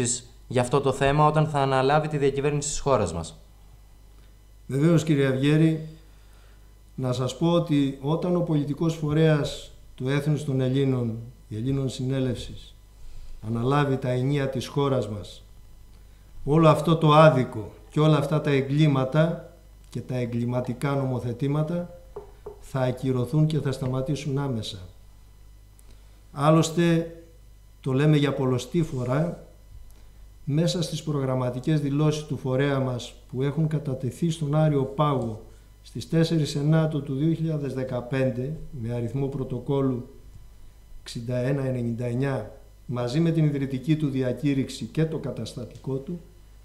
για αυτό το θέμα όταν θα αναλάβει τη διακυβέρνηση της χώρας μας? Βεβαίως, κύριε Αυγέρη, να σας πω ότι όταν ο πολιτικός φορέας του Έθνους των Ελλήνων, η Ελλήνων Συνέλευσης, αναλάβει τα ενία της χώρας μας, όλο αυτό το άδικο και όλα αυτά τα εγκλήματα και τα εγκληματικά νομοθετήματα θα ακυρωθούν και θα σταματήσουν άμεσα. Άλλωστε, το λέμε για πολλοστή φορά, μέσα στις προγραμματικές δηλώσεις του φορέα μας που έχουν κατατεθεί στον Άριο Πάγο στις τέσσερις Ενάτου του δύο χιλιάδες δεκαπέντε με αριθμό πρωτοκόλλου εξήντα ένα ενενήντα εννιά μαζί με την ιδρυτική του διακήρυξη και το καταστατικό του,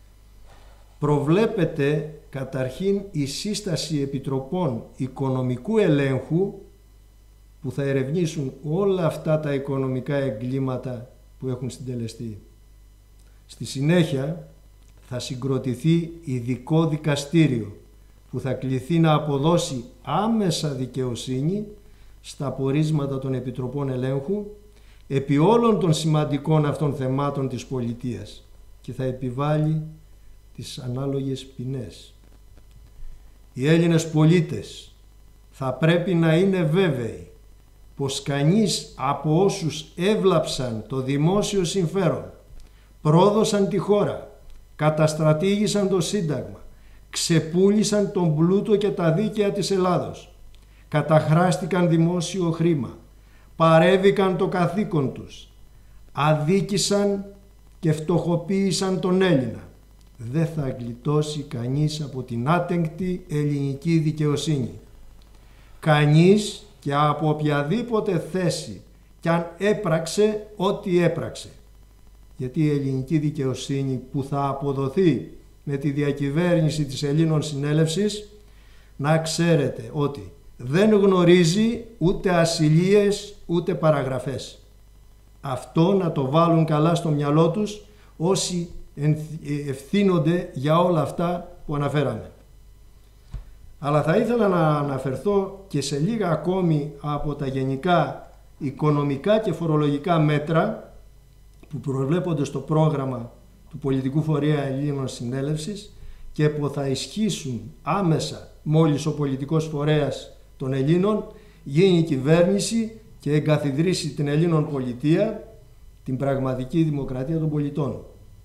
προβλέπεται καταρχήν η σύσταση επιτροπών οικονομικού ελέγχου που θα ερευνήσουν όλα αυτά τα οικονομικά εγκλήματα που έχουν συντελεστεί. Στη συνέχεια θα συγκροτηθεί ειδικό δικαστήριο που θα κληθεί να αποδώσει άμεσα δικαιοσύνη στα πορίσματα των επιτροπών ελέγχου επί όλων των σημαντικών αυτών θεμάτων της πολιτείας και θα επιβάλλει τις ανάλογες ποινές. Οι Έλληνες πολίτες θα πρέπει να είναι βέβαιοι πως κανείς από όσους έβλαψαν το δημόσιο συμφέρον, πρόδωσαν τη χώρα, καταστρατήγησαν το Σύνταγμα, ξεπούλησαν τον πλούτο και τα δίκαια της Ελλάδος, καταχράστηκαν δημόσιο χρήμα, παρέβηκαν το καθήκον τους, αδίκησαν και φτωχοποίησαν τον Έλληνα, δεν θα γλιτώσει κανείς από την άτεγκτη ελληνική δικαιοσύνη. Κανείς και από οποιαδήποτε θέση κι αν έπραξε ό,τι έπραξε. Γιατί η ελληνική δικαιοσύνη που θα αποδοθεί με τη διακυβέρνηση της Ελλήνων Συνέλευσης, να ξέρετε ότι δεν γνωρίζει ούτε ασυλίες ούτε παραγραφές. Αυτό να το βάλουν καλά στο μυαλό τους όσοι ευθύνονται για όλα αυτά που αναφέραμε. Αλλά θα ήθελα να αναφερθώ και σε λίγα ακόμη από τα γενικά οικονομικά και φορολογικά μέτρα που προβλέπονται στο πρόγραμμα του Πολιτικού Φορέα Ελλήνων Συνέλευσης και που θα ισχύσουν άμεσα μόλις ο πολιτικός φορέας των Ελλήνων γίνει κυβέρνηση και εγκαθιδρύσει την Ελλήνων πολιτεία, την πραγματική δημοκρατία των πολιτών.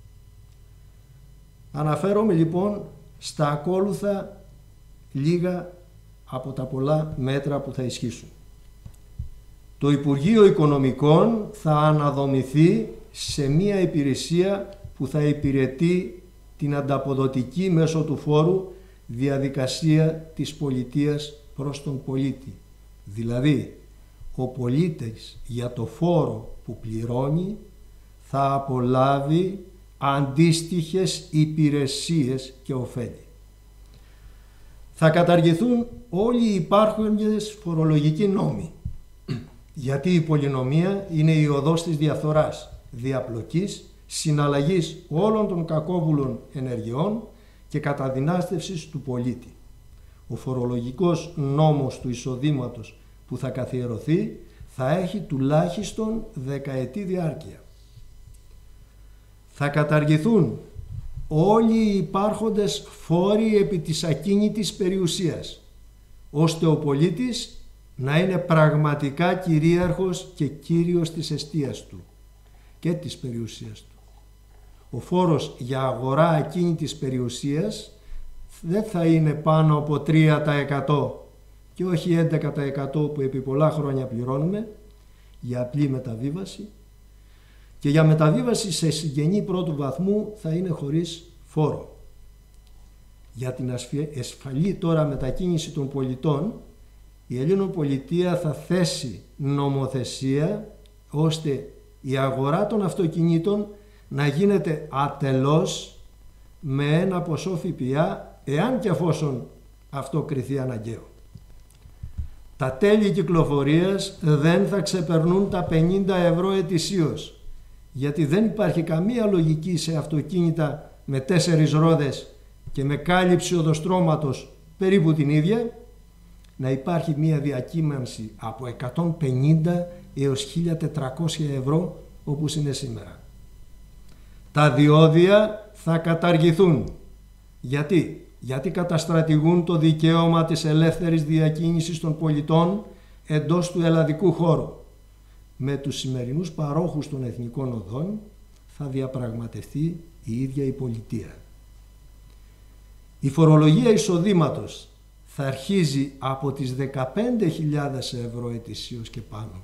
Αναφέρομαι λοιπόν στα ακόλουθα λίγα από τα πολλά μέτρα που θα ισχύσουν. Το Υπουργείο Οικονομικών θα αναδομηθεί σε μία υπηρεσία που θα υπηρετεί την ανταποδοτική μέσω του φόρου διαδικασία της πολιτείας προς τον πολίτη. Δηλαδή, ο πολίτης για το φόρο που πληρώνει θα απολάβει αντίστοιχες υπηρεσίες και ωφέλη. Θα καταργηθούν όλοι οι υπάρχοντες φορολογικοί νόμοι, γιατί η πολυνομία είναι η οδός της διαφθοράς, διαπλοκής, συναλλαγής όλων των κακόβουλων ενεργειών και καταδυνάστευσης του πολίτη. Ο φορολογικός νόμος του εισοδήματος που θα καθιερωθεί θα έχει τουλάχιστον δεκαετή διάρκεια. Θα καταργηθούν όλοι οι υπάρχοντες φόροι επί της ακίνητης περιουσίας, ώστε ο πολίτης να είναι πραγματικά κυρίαρχος και κύριος της εστίας του και της περιουσίας του. Ο φόρος για αγορά ακίνητης περιουσίας δεν θα είναι πάνω από τρία τοις εκατό και όχι έντεκα τοις εκατό που επί πολλά χρόνια πληρώνουμε για απλή μεταβίβαση, και για μεταβίβαση σε συγγενή πρώτου βαθμού θα είναι χωρίς φόρο. Για την ασφαλή τώρα μετακίνηση των πολιτών, η Ελλήνων πολιτεία θα θέσει νομοθεσία ώστε η αγορά των αυτοκινήτων να γίνεται ατελώς με ένα ποσό ΦΠΑ, εάν και εφόσον αυτό κριθεί αναγκαίο. Τα τέλη κυκλοφορίας δεν θα ξεπερνούν τα πενήντα ευρώ ετησίως, γιατί δεν υπάρχει καμία λογική σε αυτοκίνητα με τέσσερις ρόδες και με κάλυψη οδοστρώματος περίπου την ίδια να υπάρχει μία διακύμανση από εκατόν πενήντα έως χίλια τετρακόσια ευρώ όπως είναι σήμερα. Τα διόδια θα καταργηθούν. Γιατί? Γιατί καταστρατηγούν το δικαίωμα της ελεύθερης διακίνησης των πολιτών εντός του ελλαδικού χώρου. Με τους σημερινούς παρόχους των εθνικών οδών θα διαπραγματευτεί η ίδια η πολιτεία. Η φορολογία εισοδήματος θα αρχίζει από τις δεκαπέντε χιλιάδες ευρώ ετησίως και πάνω.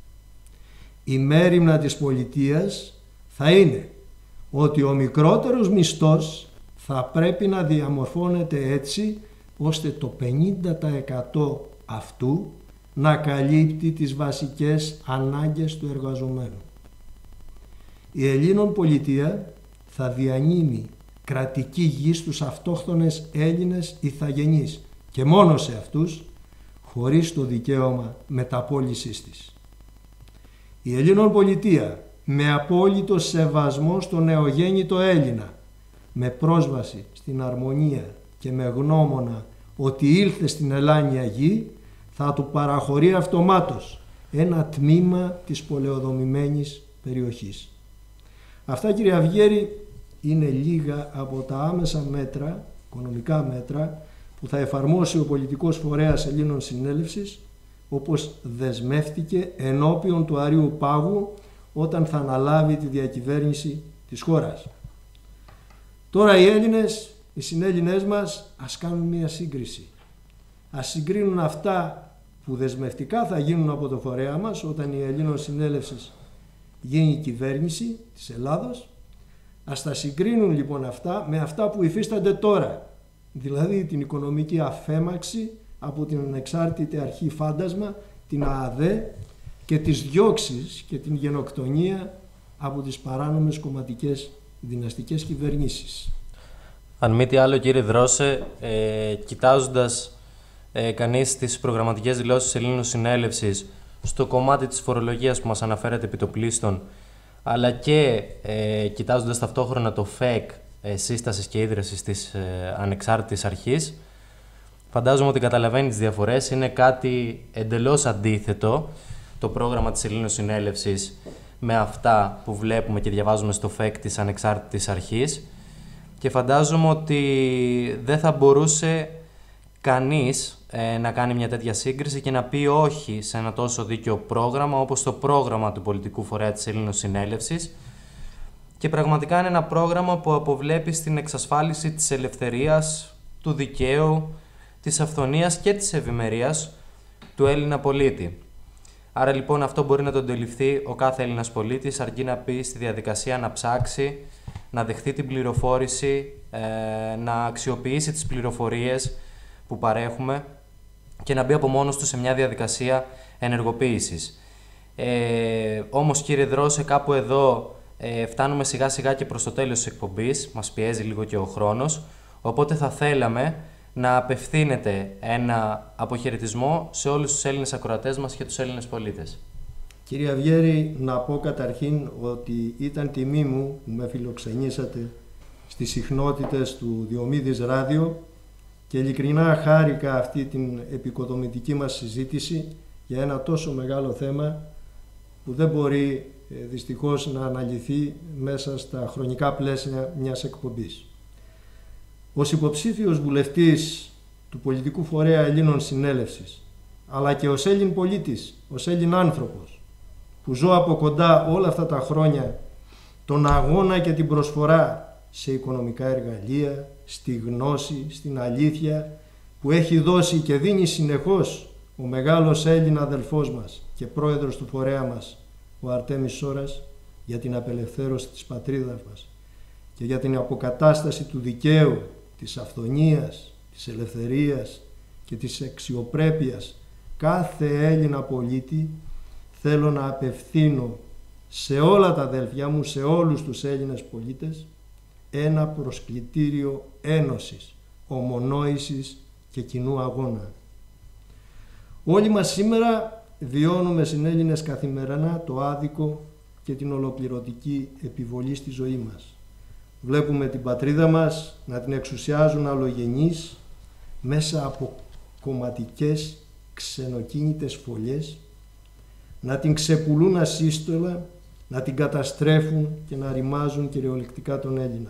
Η μέριμνα της πολιτείας θα είναι ότι ο μικρότερος μισθός θα πρέπει να διαμορφώνεται έτσι ώστε το πενήντα τοις εκατό αυτού να καλύπτει τις βασικές ανάγκες του εργαζομένου. Η Ελλήνων πολιτεία θα διανύμει κρατική γη στους αυτόχθονες Έλληνες ηθαγενείς και μόνο σε αυτούς, χωρίς το δικαίωμα μεταπώλησής της. Η Ελλήνων πολιτεία, με απόλυτο σεβασμό στο νεογέννητο Έλληνα, με πρόσβαση στην αρμονία και με γνώμονα ότι ήλθε στην ελάνια γη, θα του παραχωρεί αυτομάτως ένα τμήμα της πολεοδομημένης περιοχής. Αυτά, κύριε Αυγέρη, είναι λίγα από τα άμεσα μέτρα, οικονομικά μέτρα, που θα εφαρμόσει ο πολιτικός φορέας Ελλήνων Συνέλευσης, όπως δεσμεύτηκε ενώπιον του Αρείου Πάγου όταν θα αναλάβει τη διακυβέρνηση της χώρας. Τώρα οι Έλληνες, οι συνέλληνές μας, ας κάνουν μία σύγκριση. Ας συγκρίνουν αυτά που δεσμευτικά θα γίνουν από το φορέα μας όταν η Ελλήνων Συνέλευσης γίνει η κυβέρνηση της Ελλάδος. Ας τα συγκρίνουν λοιπόν αυτά με αυτά που υφίστανται τώρα, δηλαδή την οικονομική αφέμαξη από την ανεξάρτητη αρχή Φάντασμα, την ΑΑΔΕ, και τις διώξεις και την γενοκτονία από τις παράνομες κομματικές δυναστικές κυβερνήσεις. Αν μη τι άλλο, κύριε Δρώσε, ε, κοιτάζοντας ε, κανείς τις προγραμματικές δηλώσεις της Ελλήνων Συνέλευσης στο κομμάτι της φορολογίας που μας αναφέρατε επιτοπλίστων, αλλά και ε, κοιτάζοντας ταυτόχρονα το ΦΕΚ ε, σύστασης και ίδρυσης της ε, ανεξάρτητης αρχής, φαντάζομαι ότι καταλαβαίνει τις διαφορές. Είναι κάτι εντελώς αντίθετο το πρόγραμμα της Ελλήνων Συνέλευσης με αυτά που βλέπουμε και διαβάζουμε στο ΦΕΚ της ανεξάρτητης αρχής, και φαντάζομαι ότι δεν θα μπορούσε κανείς ε, να κάνει μια τέτοια σύγκριση και να πει όχι σε ένα τόσο δίκαιο πρόγραμμα όπως το πρόγραμμα του πολιτικού φορέα της Ελλήνων Συνέλευσης, και πραγματικά είναι ένα πρόγραμμα που αποβλέπει στην εξασφάλιση της ελευθερίας, του δικαίου, της αυθονίας και της ευημερίας του Έλληνα πολίτη. Άρα λοιπόν αυτό μπορεί να το αντιληφθεί ο κάθε Έλληνας πολίτης, αρκεί να πει στη διαδικασία να ψάξει, να δεχτεί την πληροφόρηση, ε, να αξιοποιήσει τις πληροφορίες που παρέχουμε και να μπει από μόνος του σε μια διαδικασία ενεργοποίησης. Ε, όμως, κύριε Δρώσε, κάπου εδώ ε, φτάνουμε σιγά σιγά και προς το τέλος της εκπομπής, μας πιέζει λίγο και ο χρόνος, οπότε θα θέλαμε να απευθύνετε ένα αποχαιρετισμό σε όλους τους Έλληνες ακροατές μας και τους Έλληνες πολίτες. Κύριε Αυγέρη, να πω καταρχήν ότι ήταν τιμή μου που με φιλοξενήσατε στις συχνότητες του Διομήδης Ράδιο και ειλικρινά χάρηκα αυτή την επικοδομητική μας συζήτηση για ένα τόσο μεγάλο θέμα που δεν μπορεί δυστυχώς να αναλυθεί μέσα στα χρονικά πλαίσια μιας εκπομπής. Ως υποψήφιος βουλευτής του πολιτικού φορέα Ελλήνων Συνέλευσης, αλλά και ως Έλλην πολίτης, ως Έλλην άνθρωπος, που ζω από κοντά όλα αυτά τα χρόνια τον αγώνα και την προσφορά σε οικονομικά εργαλεία, στη γνώση, στην αλήθεια που έχει δώσει και δίνει συνεχώς ο μεγάλος Έλλην αδελφός μας και πρόεδρος του φορέα μας, ο Αρτέμις Σόρας, για την απελευθέρωση της πατρίδας μας και για την αποκατάσταση του δικαίου, της αυθονίας, της ελευθερίας και της αξιοπρέπειας κάθε Έλληνα πολίτη, θέλω να απευθύνω σε όλα τα αδέλφια μου, σε όλους τους Έλληνες πολίτες, ένα προσκλητήριο ένωσης, ομονόησης και κοινού αγώνα. Όλοι μας σήμερα βιώνουμε συνέλληνες καθημερινά το άδικο και την ολοκληρωτική επιβολή στη ζωή μας. Βλέπουμε την πατρίδα μας να την εξουσιάζουν αλλογενείς μέσα από κομματικές ξενοκίνητες φωλιές, να την ξεπουλούν ασύστολα να την καταστρέφουν και να ρημάζουν κυριολεκτικά τον Έλληνα.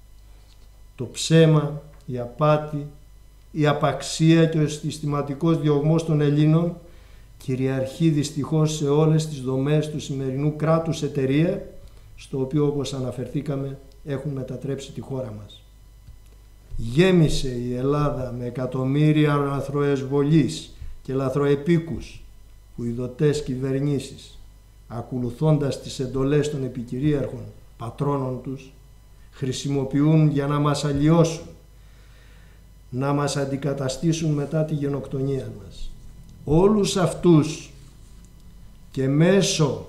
Το ψέμα, η απάτη, η απαξία και ο συστηματικός διωγμός των Ελλήνων κυριαρχεί δυστυχώς σε όλες τις δομές του σημερινού κράτους εταιρεία, στο οποίο, όπως αναφερθήκαμε, έχουν μετατρέψει τη χώρα μας. Γέμισε η Ελλάδα με εκατομμύρια λαθροεσβολείς και λαθροεπίκους που οι δοτές κυβερνήσεις, ακολουθώντας τις εντολές των επικυρίαρχων πατρόνων τους, χρησιμοποιούν για να μας αλλοιώσουν, να μας αντικαταστήσουν μετά τη γενοκτονία μας. Όλους αυτούς και μέσω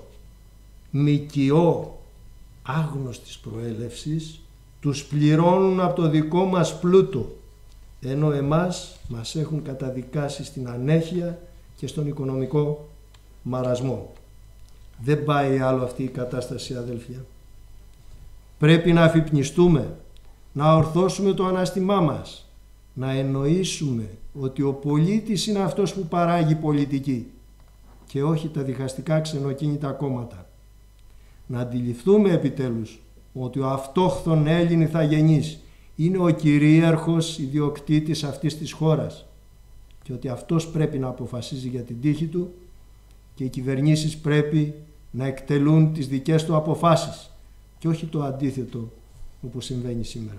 μικιό άγνωστης προέλευσης τους πληρώνουν από το δικό μας πλούτο, ενώ εμάς μας έχουν καταδικάσει στην ανέχεια και στον οικονομικό μαρασμό. Δεν πάει άλλο αυτή η κατάσταση, αδέλφια. Πρέπει να αφυπνιστούμε, να ορθώσουμε το ανάστημά μας, να εννοήσουμε ότι ο πολίτης είναι αυτός που παράγει πολιτική και όχι τα διχαστικά ξενοκίνητα κόμματα. Να αντιληφθούμε επιτέλους ότι ο αυτόχθον Έλλην ηθαγενής είναι ο κυρίαρχος ιδιοκτήτης αυτής της χώρας και ότι αυτός πρέπει να αποφασίζει για την τύχη του και οι κυβερνήσεις πρέπει να εκτελούν τις δικές του αποφάσεις και όχι το αντίθετο όπως συμβαίνει σήμερα.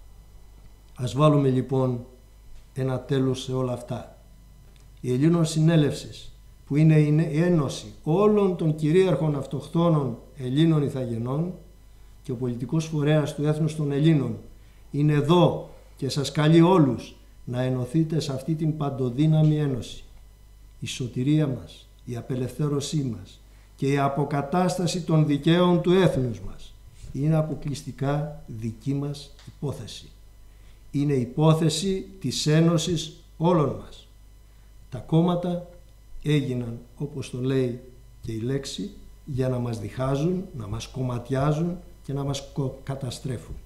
Ας βάλουμε λοιπόν ένα τέλος σε όλα αυτά. Η Ελλήνων Συνέλευσης, που είναι η ένωση όλων των κυρίαρχων αυτοχθόνων Ελλήνων ηθαγενών και ο πολιτικός φορέας του έθνους των Ελλήνων, είναι εδώ και σας καλεί όλους να ενωθείτε σε αυτή την παντοδύναμη ένωση. Η σωτηρία μας, η απελευθέρωσή μας και η αποκατάσταση των δικαίων του έθνους μας είναι αποκλειστικά δική μας υπόθεση. Είναι υπόθεση της ένωσης όλων μας. Τα κόμματα έγιναν, όπως το λέει και η λέξη, για να μας διχάζουν, να μας κομματιάζουν και να μας καταστρέφουν.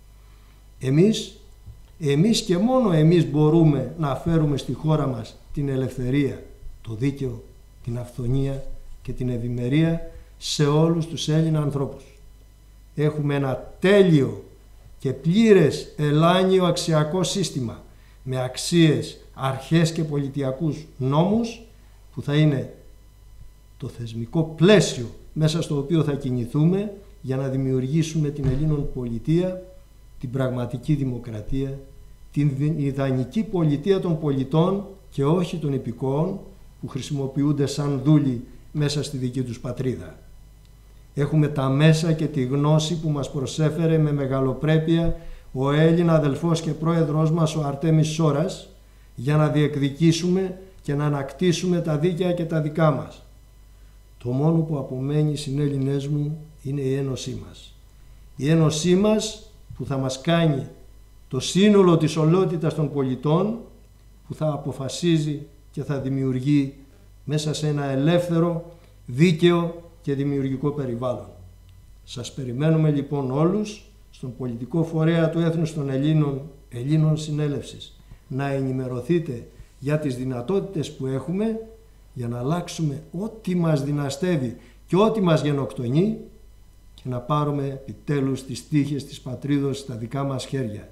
Εμείς, εμείς και μόνο εμείς μπορούμε να φέρουμε στη χώρα μας την ελευθερία, το δίκαιο, την αυθονία και την ευημερία σε όλους τους Έλληνα ανθρώπους. Έχουμε ένα τέλειο και πλήρες ελάνιο αξιακό σύστημα με αξίες, αρχές και πολιτιακούς νόμους που θα είναι το θεσμικό πλαίσιο μέσα στο οποίο θα κινηθούμε για να δημιουργήσουμε την Ελλήνων πολιτεία, την πραγματική δημοκρατία, την ιδανική πολιτεία των πολιτών και όχι των υπηκόων που χρησιμοποιούνται σαν δούλοι μέσα στη δική τους πατρίδα. Έχουμε τα μέσα και τη γνώση που μας προσέφερε με μεγαλοπρέπεια ο Έλληνα αδελφός και πρόεδρος μας ο Αρτέμις Σόρας για να διεκδικήσουμε και να ανακτήσουμε τα δίκαια και τα δικά μας. Το μόνο που απομένει, συνέλληνές μου, είναι η ένωσή μας. Η ένωσή μας που θα μας κάνει το σύνολο της ολότητας των πολιτών, που θα αποφασίζει και θα δημιουργεί μέσα σε ένα ελεύθερο, δίκαιο και δημιουργικό περιβάλλον. Σας περιμένουμε λοιπόν όλους στον πολιτικό φορέα του έθνους των Ελλήνων, Ελλήνων Συνέλευσης, να ενημερωθείτε για τις δυνατότητες που έχουμε για να αλλάξουμε ό,τι μας δυναστεύει και ό,τι μας γενοκτονεί και να πάρουμε επιτέλους τις τύχες της πατρίδος στα δικά μας χέρια.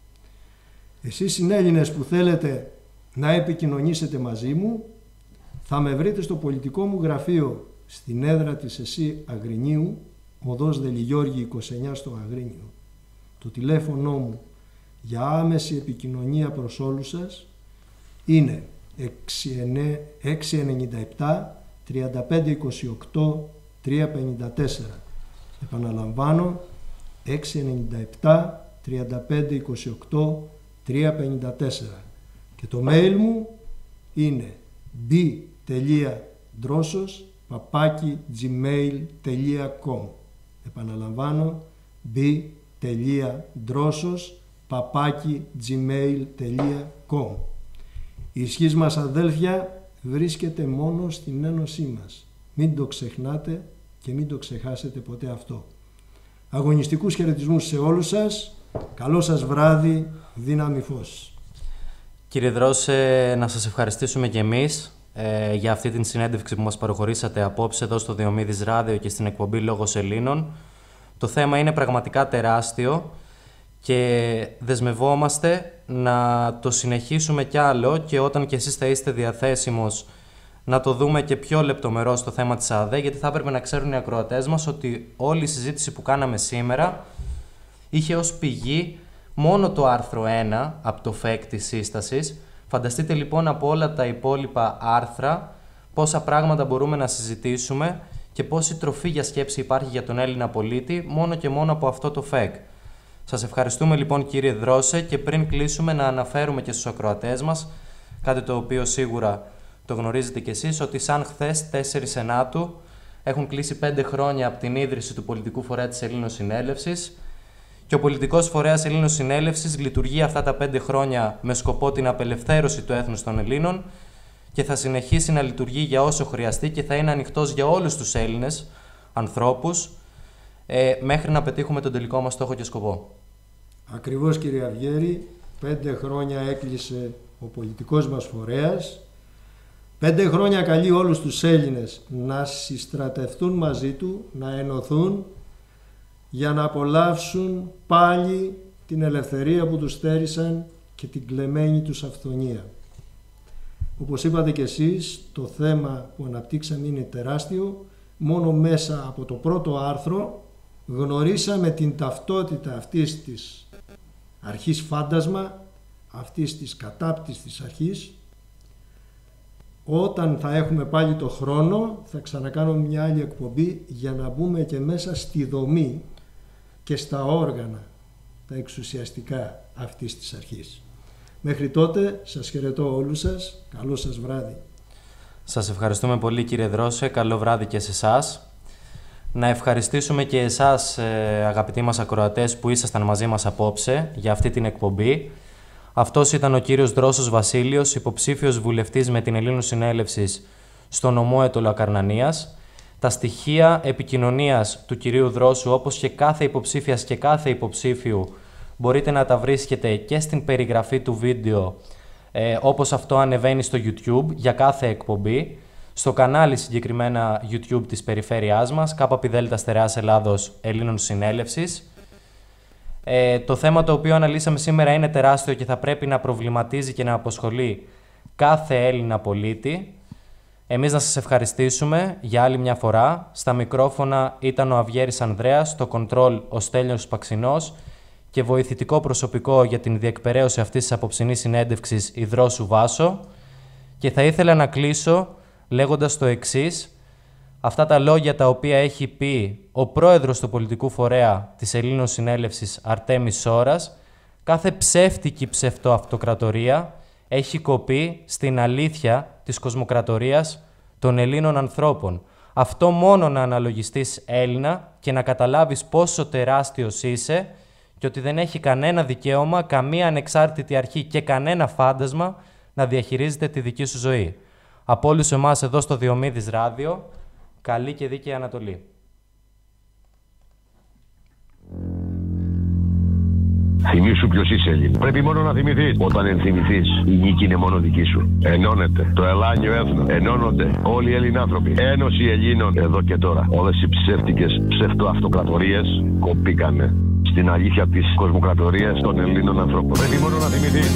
Εσείς συνέλληνες που θέλετε να επικοινωνήσετε μαζί μου, θα με βρείτε στο πολιτικό μου γραφείο στην έδρα της ΕΣΥ Αγρινίου, οδός Δελιγιώργη είκοσι εννιά στο Αγρίνιο. Το τηλέφωνο μου για άμεση επικοινωνία προς όλους σας είναι έξι εννιά επτά τριάντα πέντε είκοσι οκτώ τριακόσια πενήντα τέσσερα. Επαναλαμβάνω, έξι εννιά επτά τριάντα πέντε είκοσι οκτώ τριακόσια πενήντα τέσσερα. Και το mail μου είναι b.drosos παπάκι gmail τελεία com. Επαναλαμβάνω, b.drosos παπάκι gmail τελεία com. Η ισχύς μας, αδέλφια, βρίσκεται μόνο στην ένωσή μας. Μην το ξεχνάτε και μην το ξεχάσετε ποτέ αυτό. Αγωνιστικούς χαιρετισμούς σε όλους σας. Καλό σας βράδυ, δύναμη φως. Κύριε Δρόσε, να σας ευχαριστήσουμε και εμείς. ε, για αυτή την συνέντευξη που μας παροχωρήσατε απόψε εδώ στο Διομήδης Ράδιο και στην εκπομπή Λόγος Ελλήνων. Το θέμα είναι πραγματικά τεράστιο και δεσμευόμαστε να το συνεχίσουμε κι άλλο και όταν κι εσείς θα είστε διαθέσιμος να το δούμε και πιο λεπτομερώς στο θέμα της ΑΔΕ, γιατί θα έπρεπε να ξέρουν οι ακροατές μας ότι όλη η συζήτηση που κάναμε σήμερα είχε ως πηγή μόνο το άρθρο ένα από το ΦΕΚ της σύστασης. Φανταστείτε λοιπόν από όλα τα υπόλοιπα άρθρα πόσα πράγματα μπορούμε να συζητήσουμε και πόση τροφή για σκέψη υπάρχει για τον Έλληνα πολίτη μόνο και μόνο από αυτό το ΦΕΚ. Σας ευχαριστούμε λοιπόν κύριε Δρώσε και πριν κλείσουμε να αναφέρουμε και στους ακροατές μας κάτι το οποίο σίγουρα το γνωρίζετε κι εσείς, ότι σαν χθες τέσσερις Ενάτου έχουν κλείσει πέντε χρόνια από την ίδρυση του πολιτικού φορέα της Ελλήνων Συνέλευσης και ο πολιτικός φορέας Ελλήνων Συνέλευσης λειτουργεί αυτά τα πέντε χρόνια με σκοπό την απελευθέρωση του έθνους των Ελλήνων και θα συνεχίσει να λειτουργεί για όσο χρειαστεί και θα είναι ανοιχτός για όλους τους Έλληνες ανθρώπους ε, μέχρι να πετύχουμε τον τελικό μας στόχο και σκοπό. Ακριβώς κύριε Αυγέρη, πέντε χρόνια έκλεισε ο πολιτικός μας φορέας. Πέντε χρόνια καλεί όλους τους Έλληνες να συστρατευτούν μαζί του, να ενωθούν για να απολαύσουν πάλι την ελευθερία που τους στέρισαν και την κλεμμένη τους αυθονία. Όπως είπατε κι εσείς, το θέμα που αναπτύξαμε είναι τεράστιο. Μόνο μέσα από το πρώτο άρθρο γνωρίσαμε την ταυτότητα αυτής της αρχής φάντασμα, αυτής της κατάπτυστης αρχής. Όταν θα έχουμε πάλι το χρόνο θα ξανακάνουμε μια άλλη εκπομπή για να μπούμε και μέσα στη δομή και στα όργανα τα εξουσιαστικά αυτής της αρχής. Μέχρι τότε σας χαιρετώ όλους σας. Καλό σας βράδυ. Σας ευχαριστούμε πολύ κύριε Δρώσε. Καλό βράδυ και σε εσάς. Να ευχαριστήσουμε και εσάς αγαπητοί μας ακροατές που ήσασταν μαζί μας απόψε για αυτή την εκπομπή. Αυτός ήταν ο κύριος Δρόσος Βασίλειος, υποψήφιος βουλευτής με την Ελλήνων Συνέλευσης στο νομό Αιτωλοακαρνανίας. Τα στοιχεία επικοινωνίας του κυρίου Δρόσου, όπως και κάθε υποψήφιας και κάθε υποψήφιου, μπορείτε να τα βρίσκετε και στην περιγραφή του βίντεο, ε, όπως αυτό ανεβαίνει στο YouTube για κάθε εκπομπή, στο κανάλι συγκεκριμένα YouTube της περιφέρειάς μας, ΚΠΔ Στερεάς Ελλάδος Ελλήνων Συνέλευσης. Ε, το θέμα το οποίο αναλύσαμε σήμερα είναι τεράστιο και θα πρέπει να προβληματίζει και να αποσχολεί κάθε Έλληνα πολίτη. Εμείς να σας ευχαριστήσουμε για άλλη μια φορά. Στα μικρόφωνα ήταν ο Αυγέρης Ανδρέας, το κοντρόλ ο Στέλιος Παξινός και βοηθητικό προσωπικό για την διεκπεραίωση αυτής της απόψινής συνέντευξης η Δρόσου Βάσο. Και θα ήθελα να κλείσω λέγοντας το εξής. Αυτά τα λόγια τα οποία έχει πει ο πρόεδρος του πολιτικού φορέα της Ελλήνων Συνέλευσης Αρτέμις Σόρας, κάθε ψεύτικη ψευτοαυτοκρατορία έχει κοπεί στην αλήθεια της κοσμοκρατορίας των Ελλήνων ανθρώπων. Αυτό μόνο να αναλογιστείς Έλληνα και να καταλάβεις πόσο τεράστιος είσαι και ότι δεν έχει κανένα δικαίωμα, καμία ανεξάρτητη αρχή και κανένα φάντασμα να διαχειρίζεται τη δική σου ζωή. Από όλους εμάς εδώ στο Διομήδης Ράδιο, καλή και δίκαιη Ανατολή. Θυμήσου ποιος είσαι, Έλληνα. Πρέπει μόνο να θυμηθείς. Όταν ενθυμηθείς, η νίκη είναι μόνο δική σου. Ενώνεται το ελάνιο έθνος. Ενώνονται όλοι οι Έλληνες άνθρωποι. Ένωση Ελλήνων εδώ και τώρα. Όλες οι ψεύτικες ψευτοαυτοκρατορίες κοπήκανε στην αλήθεια της κοσμοκρατορίας των Ελλήνων ανθρώπων. Πρέπει μόνο να θυμηθείς.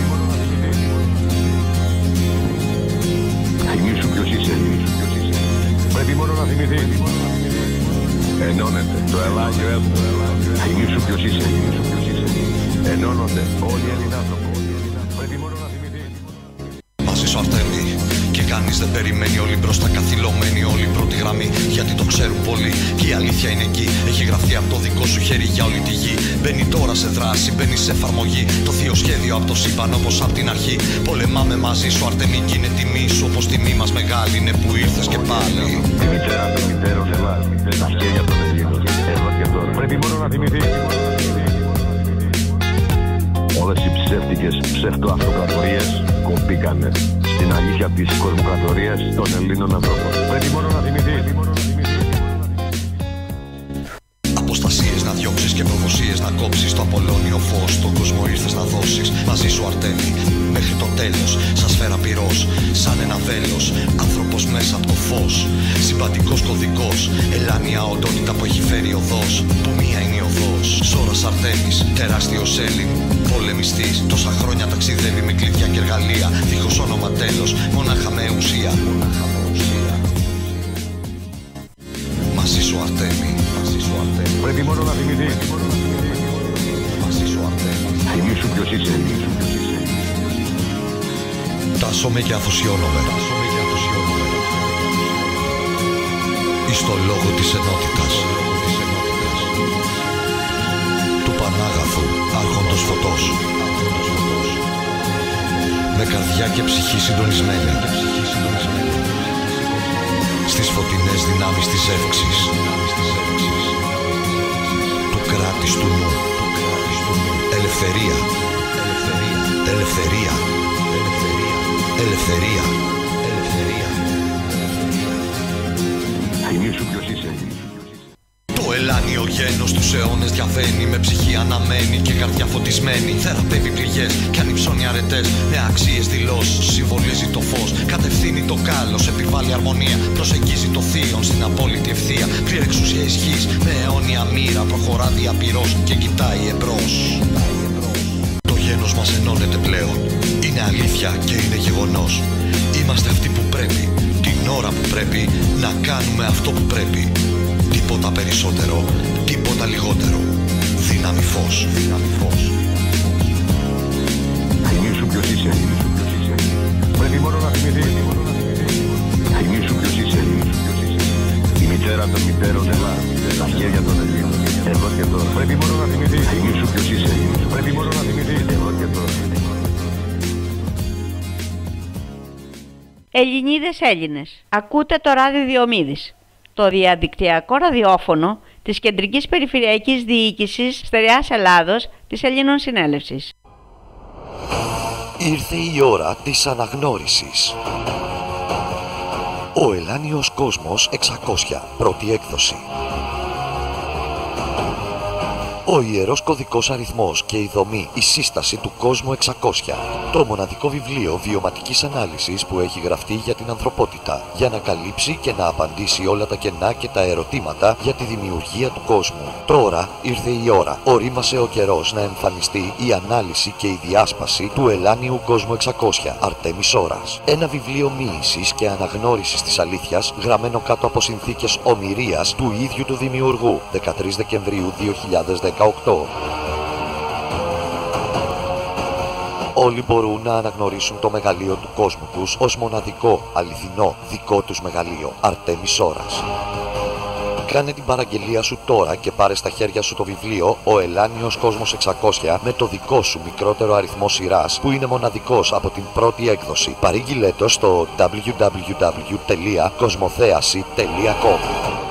Θυμήσου ποιος είσαι, Έλληνα. Πρέπει μόνο να θυμηθείς. Ενώνεται το ελάνιο έθνος. Θυμήσου ποιος είσαι, Έλληνα. Ενώνονται όλοι οι Έλληνες άνθρωποι. Πρέπει μόνο να θυμηθείς. Μαζί σου Αρτέμι και κανείς δεν περιμένει, όλοι μπροστά καθυλωμένοι, όλοι πρώτη γραμμή, γιατί το ξέρουν πολύ και η αλήθεια είναι εκεί. Έχει γραφτεί από το δικό σου χέρι για όλη τη γη. Μπαίνει τώρα σε δράση, μπαίνει σε εφαρμογή το θείο σχέδιο από το σύμπαν όπως από την αρχή. Πολεμάμε μαζί σου Αρτέμι και είναι τιμή σου, όπως τιμή μας μεγάλη είναι που ήρθες και πάλι. Η μητέρα των μητέρων Ελλάδας, τα χέρια των Ελλήνων εδώ και τώρα. Πρέπει μόνο να θυμηθείς. Όλες οι ψεύτικες ψευτοαυτοκρατορίες κοπήκανε στην αλήθεια της κοσμοκρατορίας των Ελλήνων ανθρώπων. Πρέπει μόνο να θυμηθείς. Αποστασίες Θέλεις να διώξεις και προδοσίες να κόψεις το Απολλώνιο φως. Τον κόσμο ήρθες να δώσεις, μαζί σου Αρτέμι, μέχρι το τέλος. Σαν σφαίρα πυρός, σαν ένα βέλος, άνθρωπος μέσα από το φως. Συμπαντικός κωδικός, ελάνια οντότητα που έχει φέρει οδός. Που μία είναι η οδός. Ζώρας Αρτέμις, τεράστιος Έλλην, πολεμιστής. Τόσα χρόνια ταξιδεύει με κλειδιά και εργαλεία. Δίχως όνομα τέλος, μονάχα με ουσία. Μαζί σου Αρτέμι, μαζί σου Αρτέμι. Πρέπει μόνο να θυμηθείς. Μαζί σου Αρτέμι. Θυμήσου ποιος είσαι. Τάσομαι και αφοσιώνομαι. Τάσομαι και αφοσιώνομαι. Εις το λόγο της ενότητας. Του Πανάγαθου, άρχοντος φωτός. Με καρδιά και ψυχή συντονισμένη. Στις φωτεινές δυνάμεις της εύξης. Του κράτης του νου. Ελευθερία. Ελευθερία. Ελευθερία. Ελευθερία. Θυμήσου ποιος είσαι. Το ελάνιο γένος τους αιώνες διαβαίνει. Με ψυχή αναμένη και καρδιά φωτισμένη. Θεραπεύει πληγές κι ανυψώνει αρετές. Με αξίες δηλώσεις συμβολίζει το φως. Κατευθύνει το κάλος, επιβάλλει αρμονία. Προσεγγίζει το θείον στην απόλυτη ευθεία. Πλήρη εξουσία ισχύς, με αιώνια μοίρα. Προχωρά διαπυρός και κοιτάει εμπρός. Το γένος μας ενώνεται πλέον. Είναι αλήθεια και είναι γεγονός. Είμαστε αυτοί που πρέπει, την ώρα που πρέπει, να κάνουμε αυτό που πρέπει. Τίποτα περισσότερο, τίποτα λιγότερο. Δύναμη φως, δύναμη φως. Θυμήσου ποιος είσαι. Πρέπει μόνο να θυμηθείς. Θυμήσου ποιος είσαι. Η μητέρα των μητέρων Ελλά, τα χέρια των Ελλήνων. Εδώ και τώρα. Πρέπει μόνο να θυμηθείς. Θυμήσου ποιος είσαι. Πρέπει μόνο να θυμηθείς. Εδώ και τώρα. Ελληνίδες Έλληνες, ακούτε το ράδιο Διομήδης, το διαδικτυακό ραδιόφωνο της Κεντρικής Περιφερειακής Διοίκησης Στερεάς Ελλάδος της Ελλήνων Συνέλευσης. Ήρθε η ώρα της αναγνώρισης. Ο Ελάνιος Κόσμος εξακόσια, πρώτη έκδοση. Ο ιερός κωδικός αριθμός και η δομή, η σύσταση του κόσμου εξακόσια. Το μοναδικό βιβλίο βιωματικής ανάλυσης που έχει γραφτεί για την ανθρωπότητα, για να καλύψει και να απαντήσει όλα τα κενά και τα ερωτήματα για τη δημιουργία του κόσμου. Τώρα ήρθε η ώρα. Ορίμασε ο καιρός να εμφανιστεί η ανάλυση και η διάσπαση του Ελάνιου Κόσμου εξακόσια, Αρτέμις Ώρας. Ένα βιβλίο μοίησης και αναγνώρισης της αλήθειας, γραμμένο κάτω από συνθήκες ομηρίας του ίδιου του δημιουργού, δεκατρείς Δεκεμβρίου δύο χιλιάδες δεκαοκτώ. Όλοι μπορούν να αναγνωρίσουν το μεγαλείο του κόσμου τους ως μοναδικό, αληθινό, δικό τους μεγαλείο, Αρτέμις Ώρας. Κάνε την παραγγελία σου τώρα και πάρε στα χέρια σου το βιβλίο «Ο Ελάνιος Κόσμος εξακόσια» με το δικό σου μικρότερο αριθμό σειράς που είναι μοναδικός από την πρώτη έκδοση. Παρήγγειλέ το στο double-u double-u double-u τελεία κοσμοθέαση τελεία com.